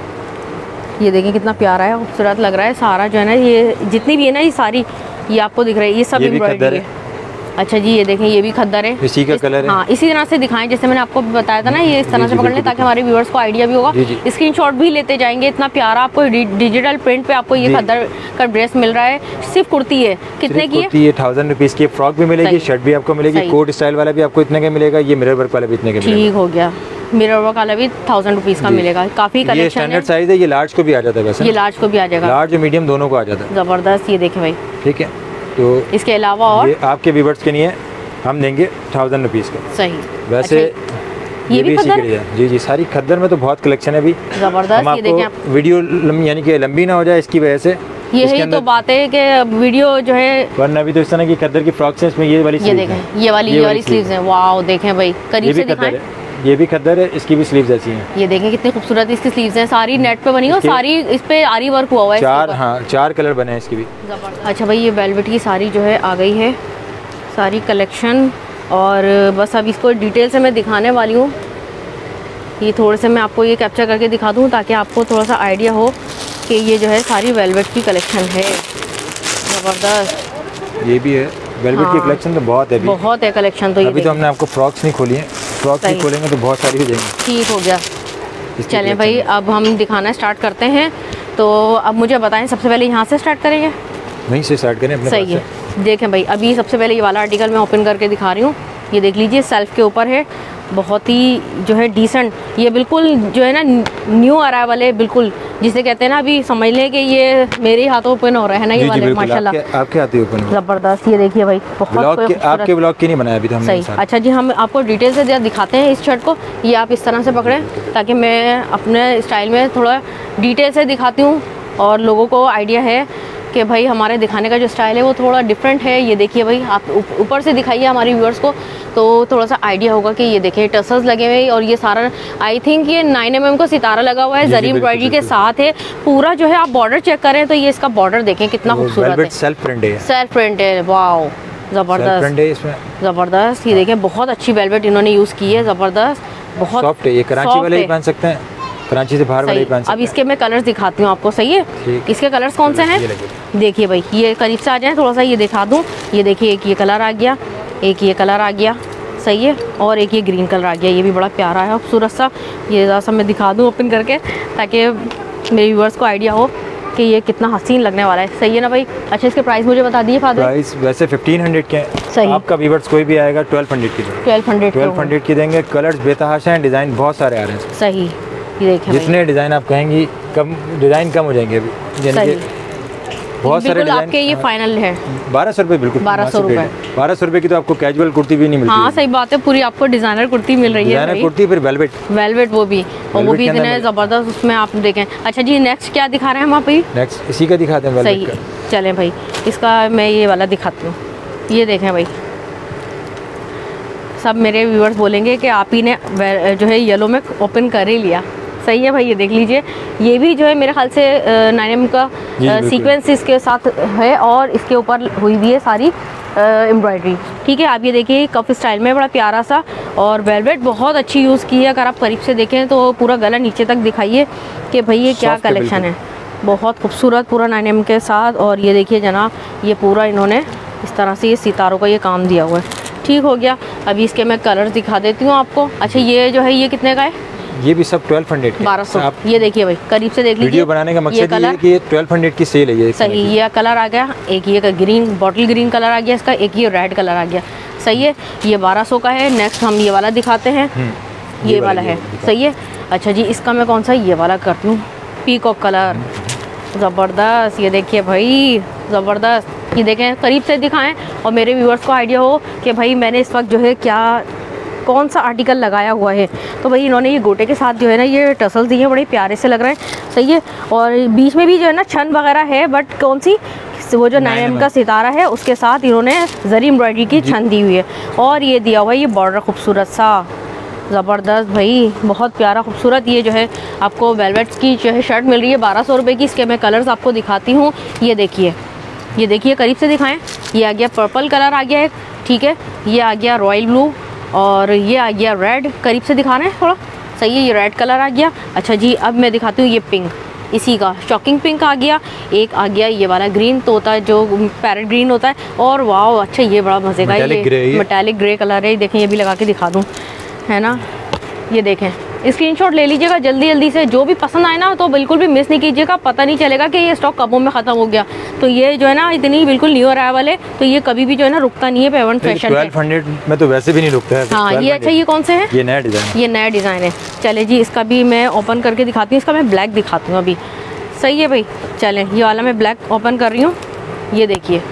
ये देखिए कितना प्यारा है, खूबसूरत लग रहा है सारा जो है ना। ये जितनी भी है ना, ये सारी ये आपको दिख रही है, ये सब एम्ब्रॉयडरी है। अच्छा जी, ये देखें, ये भी खद्दर है, इसी का कलर है। हाँ, इसी तरह से दिखाएं जैसे मैंने आपको बताया था ना, ये इस तरह से पकड़ लें ताकि हमारे व्यूअर्स को आइडिया भी होगा। स्क्रीनशॉट भी लेते जाएंगे। इतना प्यारा आपको डिजिटल प्रिंट पे आपको ये खद्दर का ड्रेस मिल रहा है। सिर्फ कुर्ती है, कितने की है? 1000 रुपीज़ की। फ्रॉक भी मिलेगी, शर्ट भी आपको मिलेगी, कोट स्टाइल वाला भी आपको इतने का मिलेगा, ये मिरर वर्क वाला भी इतने का मिलेगा। ठीक हो गया, मिरर वर्क वाला भी 1000 रुपीज़ का मिलेगा। काफी कलेक्शन है। ये स्टैंडर्ड साइज है, ये लार्ज को भी आ जाता है वैसे। ये लार्ज को भी आ जाएगा, लार्ज और मीडियम दोनों को आ जाता है। जबरदस्त। ये देखें भाई, ठीक है। तो इसके अलावा और ये आपके व्यूअर्स के लिए हम देंगे 1000 रुपीज़ का। सही। वैसे ये भी खद्दर? जी, सारी खद्दर में तो बहुत कलेक्शन है अभी। जबरदस्त। ये देखें आप, वीडियो यानी कि लंबी ना हो जाए इसकी वजह से। यही तो बात है कि वीडियो जो है, वरना अभी तो इस तरह की खद्दर की फ्रॉक्स है, इसमें ये वाली ये देखें, ये वाली स्लीव्स हैं। वाओ, देखें भाई, करीब से दिखाएं। ये भी खद्दर है, इसकी भी स्लीव्स ऐसी हैं। ये देखें कितनी खूबसूरत इसकी स्लीव्स हैं, सारी नेट पे बनी हो, सारी इस पे आरी वर्क हुआ हुआ है। 4 कलर बने हैं इसकी भी। अच्छा भाई, ये वेलवेट की सारी जो है आ गई है, सारी कलेक्शन। और बस अब इसको डिटेल से मैं दिखाने वाली हूँ। ये थोड़े से मैं आपको ये कैप्चर करके दिखा दूँ ताकि आपको थोड़ा सा आइडिया हो कि ये जो है सारी वेलवेट की कलेक्शन है। ज़बरदस्त। ये भी है वेलवेट की कलेक्शन, तो बहुत है अभी। बहुत है कलेक्शन। तो अभी तो हमने आपको फ्रॉक्स नहीं खोली है, फ्रॉक्स नहीं खोलेंगे तो बहुत सारी हो जाएंगी। ठीक हो गया। चलें भाई, अब हम दिखाना स्टार्ट करते हैं। तो अब मुझे बताएं, सबसे पहले यहाँ से स्टार्ट करेंगे? वहीं से स्टार्ट करें अपने। सही है। देखें भाई, अभी सबसे पहले ये वाला आर्टिकल मैं ओपन करके दिखा रही हूँ। ये देख लीजिए, सेल्फ के ऊपर है, बहुत ही जो है डिसेंट। ये बिल्कुल जो है ना न्यू अराइवल है, बिल्कुल जिसे कहते हैं ना, अभी समझ लें कि ये मेरे हाथों ओपन हो रहा है ना ये वाले। माशाल्लाह, आपके हाथ ही ओपन। ज़बरदस्त। ये देखिए भाई, बहुत आपके ब्लॉग की नहीं बनाया अभी तो हमने। सही। अच्छा जी, हम आपको डिटेल से दिखाते हैं इस शर्ट को। ये आप इस तरह से पकड़ें ताकि मैं अपने स्टाइल में थोड़ा डिटेल से दिखाती हूँ और लोगों को आइडिया है कि भाई हमारे दिखाने का जो स्टाइल है वो थोड़ा डिफरेंट है। ये देखिए भाई, आप ऊपर से दिखाइए हमारे व्यूअर्स को तो थोड़ा सा आइडिया होगा कि ये देखिए टसल्स लगे हुए और ये सारा आई थिंक ये 9 mm का सितारा लगा हुआ है, जरी एम्ब्रॉयडरी के साथ है पूरा। जो है आप बॉर्डर चेक करें तो ये इसका बॉर्डर देखें कितना खूबसूरत है। सेल्फ प्रिंट है, सेल्फ प्रिंट है। वाओ, जबरदस्त, जबरदस्त। ये देखें, बहुत अच्छी वेलवेट इन्होंने यूज़ की है, ज़बरदस्त, बहुत सॉफ्ट है। ये कराची वाले ही पहन सकते हैं, कराची से बाहर वाले पहन सकते हैं। अब इसके मैं कलर्स दिखाती हूँ आपको। सही है, इसके कलर्स कौन से हैं? देखिए भाई, ये करीब से आ जाए, थोड़ा सा ये दिखा दूँ। ये देखिए, एक ये कलर आ गया, एक ये कलर आ गया, सही है, और एक ये ग्रीन कलर आ गया। ये भी बड़ा प्यारा है, खूबसूरत सा। ये ज़रा सा मैं दिखा दूँ ओपन करके ताकि मेरे व्यूअर्स को आइडिया हो कि ये कितना हसीन लगने वाला है। सही है ना भाई? अच्छा, इसके प्राइस मुझे बता दिए फादर। प्राइस वैसे 1500 के हैं। सही। आपका व्यूअर्स कोई भी आएगा 1200 की, 1200 की देंगे। कलर्स बेतहाशा हैं, डिज़ाइन बहुत सारे आ रहे हैं। सही। ये देखिए, जितने डिज़ाइन आप कहेंगी कम डिज़ाइन कम हो जाएंगे अभी, यानी कि बहुत सारे डिज़ाइन। आपके ये फाइनल है 1200 रुपये, बिल्कुल 1200 रुपये। 1200 रुपये की तो आपको कैजुअल कुर्ती भी नहीं मिलती। हाँ सही बात है, पूरी आपको डिज़ाइनर कुर्ती मिल रही है। डिज़ाइनर कुर्ती, फिर वेलवेट, वो भी, और वो भी इतने ज़बरदस्त उसमें आप देखें। अच्छा जी, नेक्स्ट क्या दिखा रहे हैं हम आप? नेक्स्ट इसी का दिखाते हैं। सही, चलें भाई, इसका मैं ये वाला दिखाती हूँ। ये देखें भाई, सब मेरे व्यूअर्स बोलेंगे कि आप ही ने जो है येलो में ओपन कर ही लिया। सही है भाई, ये देख लीजिए, ये भी जो है मेरे ख्याल से 9 mm का सीक्वेंस इसके साथ है और इसके ऊपर हुई भी है सारी एम्ब्रॉयडरी। ठीक है, आप ये देखिए, कफ स्टाइल में बड़ा प्यारा सा, और वेलवेट बहुत अच्छी यूज़ की है। अगर आप करीब से देखें तो पूरा गला नीचे तक दिखाइए कि भाई ये क्या कलेक्शन है। बहुत खूबसूरत, पूरा 9 mm के साथ। और ये देखिए जनाब, ये पूरा इन्होंने इस तरह से ये सितारों का ये काम दिया हुआ है। ठीक हो गया। अभी इसके मैं कलर्स दिखा देती हूँ आपको। अच्छा, ये जो है ये कितने का है? ये भी सब 1200 के, 1200। ये देखिए भाई, करीब से देख लीजिए। वीडियो बनाने का मकसद ये है कि ये 1200 की सेल है। ये सही, ये कलर आ गया, एक ये का ग्रीन, बॉटल ग्रीन कलर आ गया इसका, एक ये रेड कलर आ गया। सही है, ये 1200 का है। नेक्स्ट हम ये वाला दिखाते हैं। ये वाला है, सही है। अच्छा जी, इसका मैं कौन सा ये वाला कर लूँ, पीकॉक कलर, ज़बरदस्त। ये देखिए भाई, ज़बरदस्त। ये देखें, करीब से दिखाएं और मेरे व्यूअर्स को आइडिया हो कि भाई मैंने इस वक्त जो है क्या कौन सा आर्टिकल लगाया हुआ है। तो भाई इन्होंने ये गोटे के साथ जो है ना ये टसल्स दिए हैं, बड़े प्यारे से लग रहे हैं, सही है। और बीच में भी जो है ना छन वगैरह है, बट कौन सी, वो जो 9mm का सितारा है उसके साथ इन्होंने जरी एम्ब्रॉयडरी की छन दी हुई है। और ये दिया हुआ है ये बॉर्डर खूबसूरत सा, ज़बरदस्त भाई, बहुत प्यारा खूबसूरत। ये जो है आपको वेलवेट की जो है शर्ट मिल रही है 1200 रुपये की। इसके मैं कलर्स आपको दिखाती हूँ। ये देखिए, ये देखिए, करीब से दिखाएं। ये आ गया पर्पल कलर आ गया है, ठीक है। ये आ गया रॉयल ब्लू और ये आ गया रेड, करीब से दिखा रहे हैं थोड़ा, सही है। ये रेड कलर आ गया। अच्छा जी, अब मैं दिखाती हूँ ये पिंक, इसी का शॉकिंग पिंक आ गया। एक आ गया ये वाला ग्रीन तोता जो पैरेट ग्रीन होता है। और वाओ, अच्छा ये बड़ा मज़े का, ये मेटालिक ग्रे कलर है। देखें, ये भी लगा के दिखा दूँ, है ना। ये देखें, स्क्रीनशॉट ले लीजिएगा जल्दी जल्दी से, जो भी पसंद आए ना तो बिल्कुल भी मिस नहीं कीजिएगा, पता नहीं चलेगा कि ये स्टॉक कबों में ख़त्म हो गया। तो ये जो है ना इतनी बिल्कुल न्यू अराइवल है, तो ये कभी भी जो है ना रुकता नहीं है पेवन फैशन। 1200 में तो वैसे भी नहीं रुकता है। हाँ, ये अच्छा, ये कौन से है, ये नया डिज़ाइन, ये नया डिज़ाइन है। चले जी, इसका भी मैं ओपन करके दिखाती हूँ। इसका मैं ब्लैक दिखाती हूँ अभी, सही है भाई। चलें, ये वाला मैं ब्लैक ओपन कर रही हूँ। ये देखिए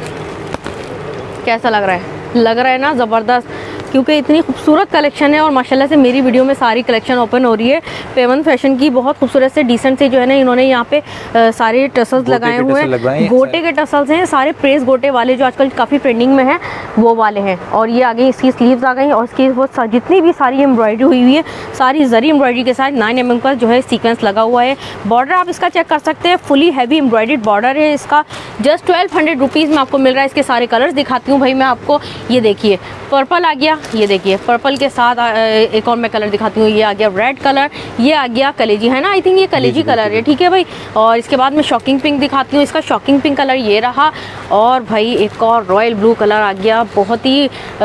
कैसा लग रहा है, लग रहा है ना ज़बरदस्त, क्योंकि इतनी खूबसूरत कलेक्शन है। और माशाल्लाह से मेरी वीडियो में सारी कलेक्शन ओपन हो रही है पेवन फैशन की। बहुत खूबसूरत से डिसेंट से जो है ना इन्होंने यहाँ पे सारे टसल्स लगाए हुए हैं, गोटे के टसल्स हैं सारे, प्रेस गोटे वाले जो आजकल काफ़ी ट्रेंडिंग में हैं वो वाले हैं। और ये आ गई इसकी स्लीव्स आ गई, और इसकी वो जितनी भी सारी एम्ब्रॉयडरी हुई हुई है सारी जरी एम्ब्रॉयडरी के साथ 9mm का जो है सीक्वेंस लगा हुआ है। बॉर्डर आप इसका चेक कर सकते हैं, फुली हैवी एम्ब्रॉयडर्ड बॉर्डर है इसका। जस्ट 1200 रुपीज़ में आपको मिल रहा है। इसके सारे कलर्स दिखाती हूँ भाई मैं आपको। ये देखिए पर्पल आ गया, ये देखिए पर्पल के साथ एक और मैं कलर दिखाती हूँ। ये आ गया रेड कलर, ये आ गया कलेजी, है ना, आई थिंक ये कलेजी कलर है, ठीक है भाई। और इसके बाद मैं शॉकिंग पिंक दिखाती हूँ। इसका शॉकिंग पिंक कलर ये रहा। और भाई एक और रॉयल ब्लू कलर आ गया, बहुत ही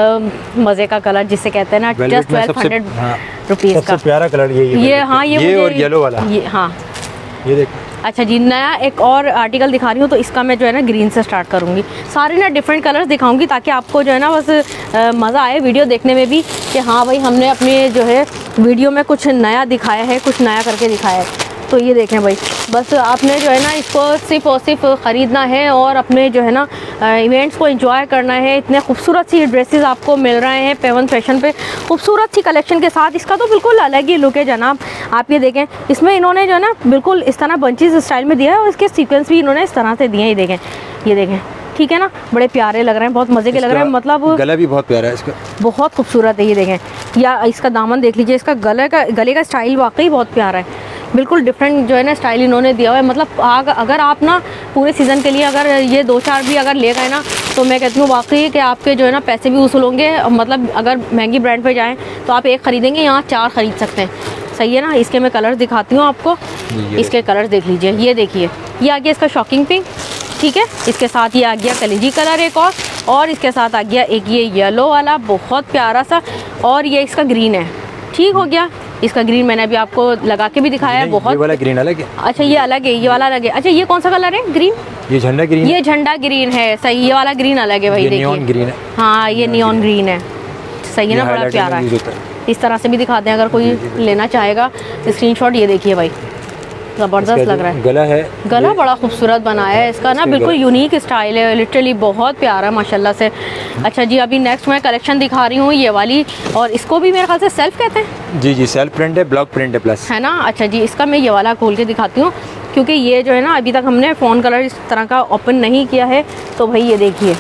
मज़े का कलर जिसे कहते हैं ना। जस्ट 1200 रुपीज़ का प्यारा कलर ये हाँ, ये और येलो वाला, ये हाँ, ये देख। अच्छा जी, नया एक और आर्टिकल दिखा रही हूँ। तो इसका मैं जो है ना ग्रीन से स्टार्ट करूँगी, सारे ना डिफरेंट कलर्स दिखाऊंगी ताकि आपको जो है ना बस मज़ा आए वीडियो देखने में भी कि हाँ भाई हमने अपने जो है वीडियो में कुछ नया दिखाया है, कुछ नया करके दिखाया है। तो ये देखें भाई, बस आपने जो है ना इसको सिर्फ़ और सिर्फ ख़रीदना है और अपने जो है ना इवेंट्स को एंजॉय करना है। इतने खूबसूरत सी ड्रेसेस आपको मिल रहे हैं पेवन फैशन पे, खूबसूरत सी कलेक्शन के साथ। इसका तो बिल्कुल अलग ही लुक है जनाब। आप ये देखें, इसमें इन्होंने जो है ना बिल्कुल इस तरह बंचेस स्टाइल में दिया है और इसके सीक्वेंस भी इन्होंने इस तरह से दिए हैं। ये देखें, ठीक है ना, बड़े प्यारे लग रहे हैं, बहुत मज़े के लग रहे हैं। मतलब गला भी बहुत प्यारा है इसका, बहुत खूबसूरत है। ये देखें, या इसका दामन देख लीजिए, इसका गले का स्टाइल वाकई बहुत प्यारा है, बिल्कुल डिफरेंट जो है ना स्टाइल इन्होंने दिया हुआ है। मतलब अगर आप ना पूरे सीज़न के लिए अगर ये 2-4 भी अगर ले गए ना तो मैं कहती हूँ वाकई कि आपके जो है ना पैसे भी वसूल होंगे। मतलब अगर महंगी ब्रांड पे जाएं तो आप एक ख़रीदेंगे, यहाँ 4 ख़रीद सकते हैं, सही है ना। इसके मैं कलर्स दिखाती हूँ आपको, इसके कलर्स देख लीजिए। ये देखिए, ये आ गया इसका शॉकिंग पिंक, ठीक है। इसके साथ ये आ गया कलेजी कलर एक और इसके साथ आ गया एक ये येलो वाला, बहुत प्यारा सा। और ये इसका ग्रीन है, ठीक हो गया। इसका ग्रीन मैंने अभी आपको लगा के भी दिखाया है। बहुत, ये वाला ग्रीन अलग है। अच्छा ये अलग है, ये वाला अलग है। अच्छा ये कौन सा कलर है, ग्रीन? ये झंडा ग्रीन, ये झंडा ग्रीन है, सही। ये वाला ग्रीन अलग है भाई, देखिए नियॉन ग्रीन है। हाँ, ये नियॉन ग्रीन है, सही है ना, बड़ा प्यारा है। इस तरह से भी दिखाते हैं अगर कोई लेना चाहेगा स्क्रीनशॉट। ये देखिए भाई, ज़बरदस्त लग रहा है। गला है, गला बड़ा खूबसूरत बनाया है इसका ना, बिल्कुल यूनिक स्टाइल है, लिटरली बहुत प्यारा है माशाल्लाह से। अच्छा जी, अभी नेक्स्ट मैं कलेक्शन दिखा रही हूँ ये वाली, और इसको भी मेरे ख्याल से सेल्फ कहते हैं। जी जी, सेल्फ प्रिंट है, ब्लॉक प्रिंट है प्लस, है ना। अच्छा जी, इसका मैं ये वाला खोल के दिखाती हूँ क्योंकि ये जो है ना अभी तक हमने फ़ोन कलर इस तरह का ओपन नहीं किया है। तो भाई ये देखिए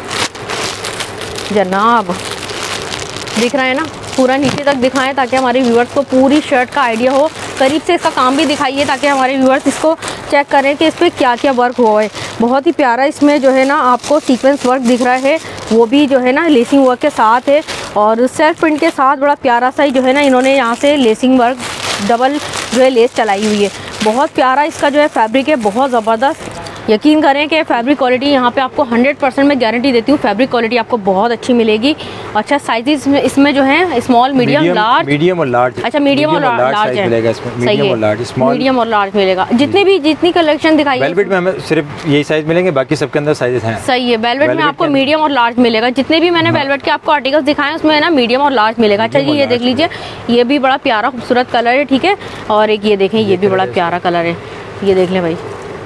जनाब, दिख रहा है ना, पूरा नीचे तक दिखाएं ताकि हमारे व्यूअर्स को पूरी शर्ट का आइडिया हो। करीब से इसका काम भी दिखाइए ताकि हमारे व्यूअर्स इसको चेक करें कि इस पर क्या क्या वर्क हुआ है। बहुत ही प्यारा इसमें जो है ना आपको सीक्वेंस वर्क दिख रहा है, वो भी जो है ना लेसिंग वर्क के साथ है, और सेल्फ प्रिंट के साथ बड़ा प्यारा सा जो है ना इन्होंने यहाँ से लेसिंग वर्क डबल जो है लेस चलाई हुई है। बहुत प्यारा इसका जो है फैब्रिक है, बहुत ज़बरदस्त। यकीन करें कि फैब्रिक क्वालिटी यहाँ पे आपको 100% मैं गारंटी देती हूँ, फैब्रिक क्वालिटी आपको बहुत अच्छी मिलेगी। अच्छा साइजेस इसमें जो है स्मॉल, मीडियम और लार्ज। अच्छा मीडियम और लार्ज है, सही है, मीडियम और लार्ज मिलेगा। जितनी कलेक्शन दिखाई है वेलवेट में हमें सिर्फ यही साइज मिलेंगे, बाकी सबके अंदर साइजेस हैं। सही है, वेलवेट में आपको मीडियम और लार्ज मिलेगा। जितने भी मैंने वेलवेट के आपको आर्टिकल्स दिखाए हैं उसमें ना मीडियम और लार्ज मिलेगा। अच्छा जी ये देख लीजिए, ये भी बड़ा प्यारा खूबसूरत कलर है, ठीक है। और एक ये देखें, ये भी बड़ा प्यारा कलर है, ये देख लें भाई।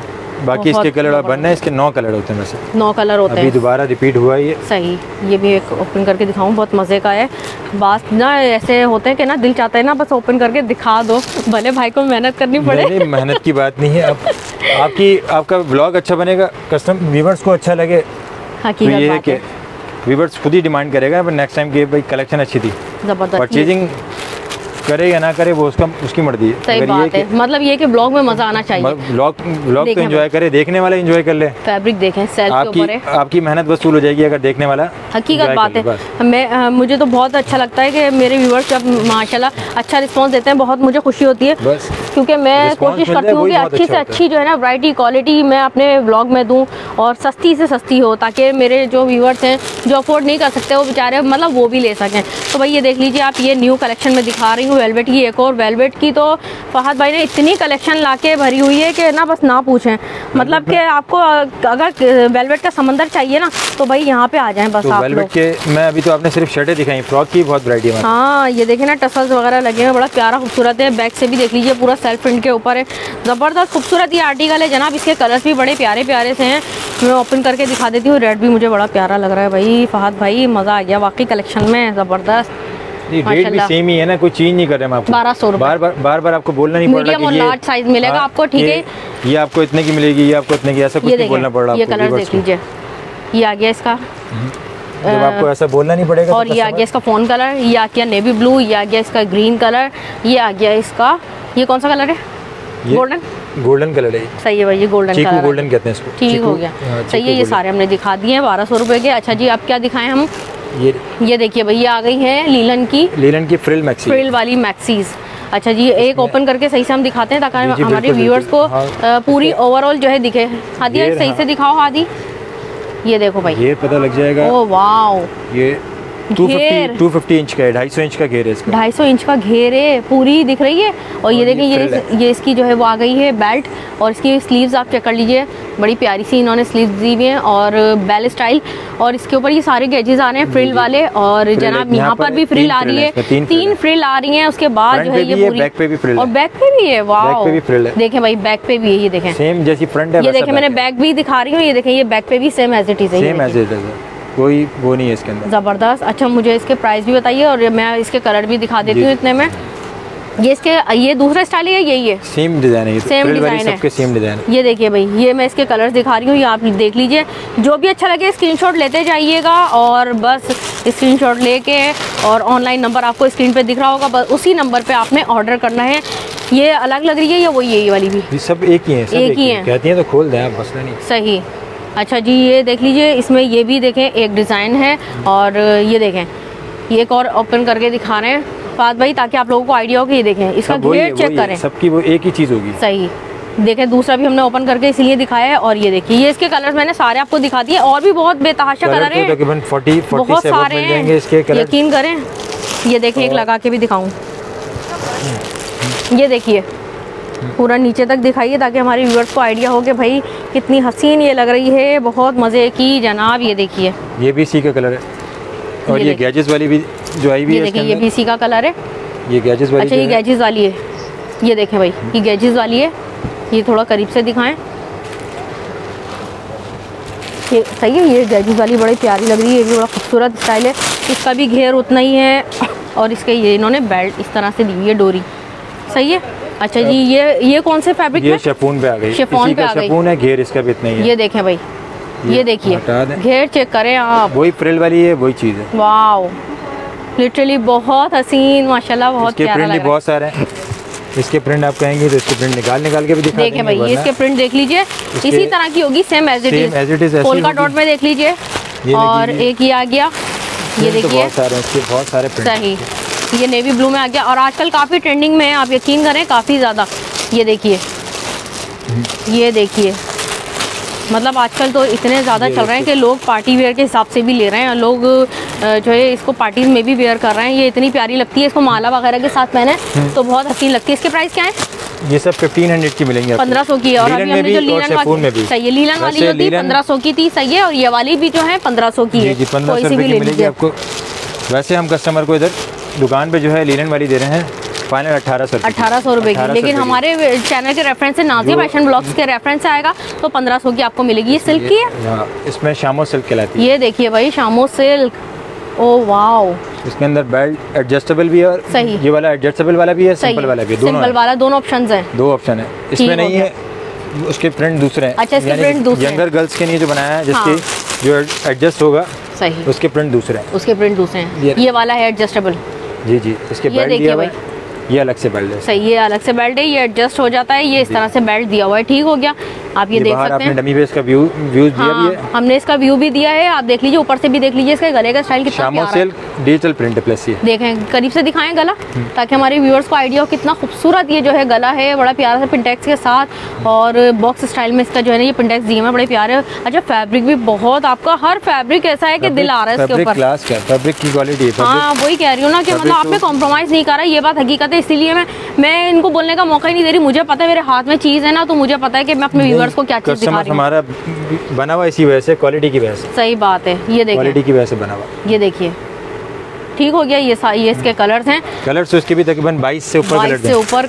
बाकी इसके कलर बनना है, इसके 9 कलर होते हैं, वैसे 9 कलर होते हैं। अभी दोबारा रिपीट हुआ ये। सही, ये भी एक ओपन करके दिखाऊं, बहुत मज़े का है। बस ना ऐसे होते हैं कि ना दिल चाहता है ना बस ओपन करके दिखा दो, भले भाई को मेहनत करनी पड़े। नहीं, मेहनत की बात नहीं है। आपका व्लॉग अच्छा बनेगा, कस्टम व्यूवर्स को अच्छा लगे, हकीकत तो ये बात है। व्यूवर्स खुद ही डिमांड करेगा नेक्स्ट टाइम कि भाई कलेक्शन अच्छी थी। जबरदस्त, परचेजिंग करे या ना करे वो उसकी मर्जी है। सही बात है, मतलब ये कि ब्लॉग में मजा आना चाहिए। ब्लॉग तो एंजॉय करे, देखने वाला एंजॉय कर ले। फैब्रिक देखें, सेल्फ के ऊपर है, आपकी मेहनत वसूल हो जाएगी अगर देखने वाला। हकीकत बात है। मुझे तो बहुत अच्छा लगता है कि मेरे व्यूअर्स जब माशाल्लाह अच्छा रिस्पांस देते हैं, बहुत मुझे खुशी होती है, क्योंकि मैं कोशिश करती हूँ कि अच्छी से अच्छी जो है ना वैरायटी क्वालिटी मैं अपने व्लॉग में दूँ और सस्ती से सस्ती हो, ताकि मेरे जो व्यूअर्स हैं जो अफोर्ड नहीं कर सकते वो बेचारे मतलब वो भी ले सकें। तो भाई ये देख लीजिए आप, ये न्यू कलेक्शन में दिखा रही हूँ वेलवेट की एक और। वेलवेट की तो फहद भाई ने इतनी कलेक्शन लाके भरी हुई है कि ना बस ना पूछें, मतलब कि आपको अगर वेलवेट का समंदर चाहिए ना तो भाई यहाँ पे आ जाएं बस तो आप वेलवेट लोग। के मैं अभी तो आपने सिर्फ शर्टें दिखाई, फ्रॉक की बहुत वैरायटी है। हाँ ये देखें ना, टसल्स वगैरह लगे हैं, बड़ा प्यारा खूबसूरत है। बैक से भी देख लीजिए, पूरा सेल्फ प्रिंट के ऊपर है, ज़बरदस्त खूबसूरत ये आर्टिकल है जनाब। इसके कलर्स भी बड़े प्यारे प्यारे से हैं, मैं ओपन करके दिखा देती हूँ। रेड भी मुझे बड़ा प्यारा लग रहा है भाई। फहद भाई मज़ा आ गया वाकई कलेक्शन में, ज़बरदस्त। रेट भी सेम ही है ना, कोई चेंज नहीं कर रहे हैं आपको। 1200 रुपये बार आपको बोलना नहीं पड़ रहा मीडियम और लार्ज साइज मिलेगा आपको, ठीक है। ये आपको इतने की मिलेगी, ये आपको इतने की, ऐसा कुछ नहीं बोलना पड़ रहा। ये कलर देख लीजिए, ये आ गया इसका, जब आपको ऐसा बोलना नहीं पड़ेगा। और ये आ गया इसका फोन कलर, ये आ गया नेवी ब्लू, ये आ गया इसका ग्रीन कलर, ये आ गया इसका, ये कौन सा कलर है? गोल्डन कलर है। सही है भाई, ये गोल्डन कलर, गोल्डन कहते हैं इसको। ठीक हो गया, सही है। ये सारे हमने दिखा दिए हैं 1200 रुपए के। अच्छा जी अब क्या दिखाएं हम? ये देखिए भाई, ये आ गई है लीलन की फ्रिल वाली मैक्सीज। अच्छा जी एक ओपन करके सही से हम दिखाते हैं ताकि हमारे व्यूअर्स को पूरी ओवरऑल जो है दिखे। हादी सही से दिखाओ हादी, ये देखो भाई, ये पता लग जाएगा। ओह वाओ, ये 250 इंच का है, 250 इंच का घेर है इसका। 250 इंच का घेर है, पूरी दिख रही है। और ये देखें, ये इसकी जो है वो आ गई है बेल्ट, और इसकी स्लीव्स आप चेक कर लीजिए, बड़ी प्यारी सी इन्होंने स्लीव्स दी हुई हैं और बेल स्टाइल। और इसके ऊपर ये सारे गैजेस आ रहे हैं फ्रिल वाले, और जनाब यहाँ पर भी फ्रिल आ रही है, 3 फ्रिल आ रही हैं। उसके बाद जो है ये पूरी बैक पे भी फ्रिल, और बैक पे भी है। वाओ, देखें भाई बैक पे भी है, ये देखें सेम जैसी फ्रंट है। ये देखें मैंने बैक भी दिखा रही हूँ, ये देखें ये बैक पे भी सेम एज इट इज है, कोई वो नहीं है इसके अंदर। ज़बरदस्त। अच्छा मुझे इसके प्राइस भी बताइए और मैं इसके कलर भी दिखा देती हूँ इतने में। ये दूसरा स्टाइल है, यही है, सेम डिजाइन है, सेम डिजाइन है, सबके सेम डिजाइन है। ये देखिए भाई, ये मैं इसके कलर्स दिखा रही हूँ, ये आप देख लीजिए। जो भी अच्छा लगे स्क्रीनशॉट लेते जाइएगा, और बस स्क्रीनशॉट लेके, और ऑनलाइन नंबर आपको स्क्रीन पे दिख रहा होगा, बस उसी नंबर पे आपने ऑर्डर करना है। ये अलग लग रही है या वही, यही वाली भी सब एक ही है, एक ही है, कहती हैं तो खोल दें आप, मसला नहीं। सही। अच्छा जी ये देख लीजिए, इसमें ये भी देखें एक डिज़ाइन है, और ये देखें ये एक और ओपन करके दिखा रहे हैं फहद भाई, ताकि आप लोगों को आइडिया हो कि ये देखें इसका घेर चेक करें, सबकी वो एक ही चीज़ होगी। सही, देखें दूसरा भी हमने ओपन करके इसलिए दिखाया है। और ये देखिए, ये इसके कलर्स मैंने सारे आपको दिखा दिए, और भी बहुत बेतहाशा कलर हैं, बहुत सारे हैं, यकीन करें। ये देखिए एक लगा के भी दिखाऊं, ये देखिए पूरा नीचे तक दिखाइए ताकि हमारे व्यूअर्स को आइडिया हो कि भाई कितनी हसीन ये लग रही है, बहुत मज़े की जनाब। ये देखिए, ये भी इसी का कलर है, और ये गैजेस वाली भी जो आई हुई है, देखिए ये भी इसी का कलर है, ये गैजेस वाली। अच्छा ये गैजेस वाली है, ये देखें भाई ये गैजेस वाली है, ये थोड़ा करीब से दिखाएं, ये सही है। ये गैजेस वाली बड़ी प्यारी लग रही है, ये भी बड़ा खूबसूरत स्टाइल है, इसका भी घेर उतना ही है, और इसके ये इन्होंने बेल्ट इस तरह से दी हुई है, डोरी, सही है। अच्छा जी ये कौन से फैब्रिक ये शिफॉन पे आ गई, शिफॉन पे आ गई, शिफॉन है, घेर इसका भी इतना ही है। ये देखें भाई, ये देखिए घेर चेक करें आप, वही फ्रिल वाली है, वही चीज़ है। वाओ, लिटरली बहुत हसीन, माशाल्लाह बहुत प्यारा लग रहा है। बहुत सारे हैं, इसके प्रिंट आप कहेंगे तो इसके प्रिंट निकाल के भी दिखा देंगे। देखें भाई ये इसके प्रिंट देख लीजिए, इसी तरह की होगी, same as it is, polka dot में देख लीजिए। और एक ये आ गया, ये देखिए बहुत सारे प्रिंट, सही, ये नेवी ब्लू में आ गया, और आजकल काफ़ी ट्रेंडिंग में है, आप यकीन करें काफ़ी ज़्यादा। ये देखिए, ये देखिए मतलब आजकल तो इतने ज़्यादा चल रहे हैं कि लोग पार्टी वेयर के हिसाब से भी ले रहे हैं, लोग जो है इसको पार्टीज में भी वेयर कर रहे हैं। ये इतनी प्यारी लगती है, इसको माला वगैरह के साथ पहने तो बहुत हसीन लगती है। इसके प्राइस क्या है? ये सब 1500 की मिलेंगी, 1500 की। और अभी हमने जो लीलन वाली सही है, लीलन वाली जो थी 1500 की थी, सही है। और ये वाली भी जो है 1500 की है, 1500 की मिलेगी आपको। वैसे हम कस्टमर को इधर दुकान पे जो है लीलन वाली दे रहे हैं फाइनल 1800 रुपए की, लेकिन हमारे चैनल के रेफरेंस से नाज़िया फैशन ब्लॉग्स के रेफरेंस से आएगा तो 1500 की आपको मिलेगी। ये सिल्क की है, इसमें शामो सिल्क कहलाती है। ये देखिए भाई शामो सिल्क, ओ वाओ। इसके अंदर बेल्ट एडजस्टेबल भी है और सही, ये वाला एडजस्टेबल वाला भी है, सिंपल वाला भी है, दोनों सिंपल वाला दोनों ऑप्शंस हैं। 2 ऑप्शन है इसमें, नहीं है उसके प्रिंट दूसरे हैं। अच्छा, इसके प्रिंट दूसरे हैं। यंगर गर्ल्स के लिए जो बनाया है, जिसके जो एडजस्ट होगा, सही, उसके प्रिंट दूसरे हैं, उसके प्रिंट दूसरे हैं। ये वाला है एडजस्टेबल। जी जी, इसके बेल्ट दिया हुआ है, ये अलग से बेल्ट है। सही, ये अलग से बेल्ट है, ये एडजस्ट हो जाता है, ये इस तरह से बेल्ट दिया हुआ है। ठीक हो गया, आप ये देख सकते हैं। डमी पे इसका व्यूज दिया भी है, हमने इसका व्यू भी दिया है, आप देख लीजिए, ऊपर से भी देख लीजिए। इसका गले का स्टाइल कितना प्यारा है, डिजिटल प्रिंट प्लस ये देखें, करीब से दिखाएं गला, ताकि हमारे व्यूअर्स को आइडिया हो कितना खूबसूरत ये जो है गला है, बड़ा प्यारा सा पिंटेक्स के साथ और बॉक्स स्टाइल में इसका जो है ना ये पिंटेक्स दिए हैं, बड़े प्यारे। अच्छा, फैब्रिक भी बहुत, आपका हर फैब्रिक ऐसा है कि दिल आ रहा है इसके ऊपर, क्लास का फैब्रिक की क्वालिटी। हाँ, वही कह रही हूँ ना कि मतलब आप में कॉम्प्रोमाइज़ नहीं कर रहा, ये बात हकीकत है। इसीलिए मैं इनको बोलने का मौका ही नहीं दे रही। मुझे पता है मेरे हाथ में चीज़ है ना, तो मुझे पता है कि मैं अपने व्यूअर्स को क्या चीज़ दिखा रही हूँ। हमारा बना हुआ इसी वजह से, क्वालिटी की वजह से। सही बात है, ये देखिए क्वालिटी की वजह से बना हुआ। ये देखिए, ठीक हो गया। ये इसके कलर्स हैं, कलर्स उसके भी तकरीबन 22 से ऊपर कलर,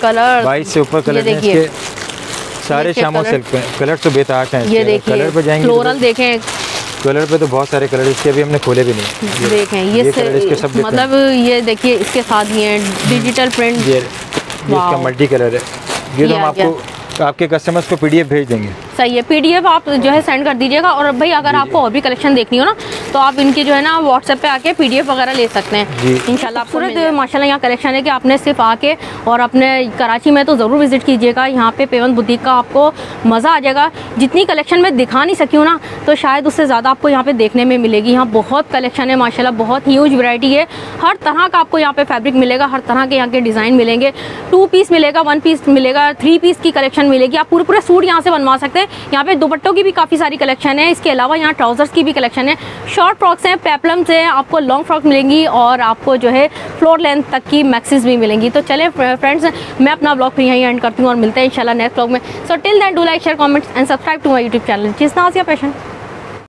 22 से ऊपर कलर देखिए सारे शामो सिल्क पे कलर तो बेताज हैं। ये देखिए, कलर पे जाएंगे, फ्लोरल देखें, कलर पे तो बहुत सारे कलर, इसके अभी हमने खोले भी नहीं। देखें ये इसके सब, मतलब ये देखिए इसके साथ ये डिजिटल प्रिंट, ये इसका मल्टी कलर है। ये तो हम आपको आपके कस्टमर्स को पीडीएफ भेज देंगे। सही है, पीडीएफ आप जो है सेंड कर दीजिएगा। और भाई अगर आपको और भी कलेक्शन देखनी हो ना, तो आप इनकी जो है ना व्हाट्सएप पे आके पीडीएफ वगैरह ले सकते हैं इंशाल्लाह। खूबसूरत माशाल्लाह यहाँ कलेक्शन है कि आपने सिर्फ आके और अपने कराची में तो ज़रूर विजिट कीजिएगा। यहाँ पे पेवंद बुटीक का आपको मज़ा आ जाएगा। जितनी कलेक्शन मैं दिखा नहीं सकी हूँ ना, तो शायद उससे ज़्यादा आपको यहाँ पे देखने में मिलेगी। यहाँ बहुत कलेक्शन है माशाल्लाह, बहुत ह्यूज वैरायटी है। हर तरह का आपको यहाँ पे फैब्रिक मिलेगा, हर तरह के यहाँ के डिज़ाइन मिलेंगे। 2 पीस मिलेगा, 1 पीस मिलेगा, 3 पीस की कलेक्शन मिलेगी। आप पूरे सूट यहाँ से बनवा सकते हैं। यहाँ पे दुपट्टों की भी काफ़ी सारी कलेक्शन है। इसके अलावा यहाँ ट्राउजर्स की भी कलेक्शन है, शॉर्ट फ्रॉक्स हैं, पेप्लम्स हैं, आपको लॉन्ग फ्रॉक मिलेंगी और आपको जो है फ्लोर लेंथ तक की मैक्सिस भी मिलेंगी। तो चले फ्रेंड्स, मैं अपना ब्लॉग फिर यहीं एंड करती हूँ और मिलते हैं इंशाल्लाह नेक्स्ट ब्लॉग में। So till then do like, share, comments and subscribe to my YouTube channel, जिस नाज़िया फैशन।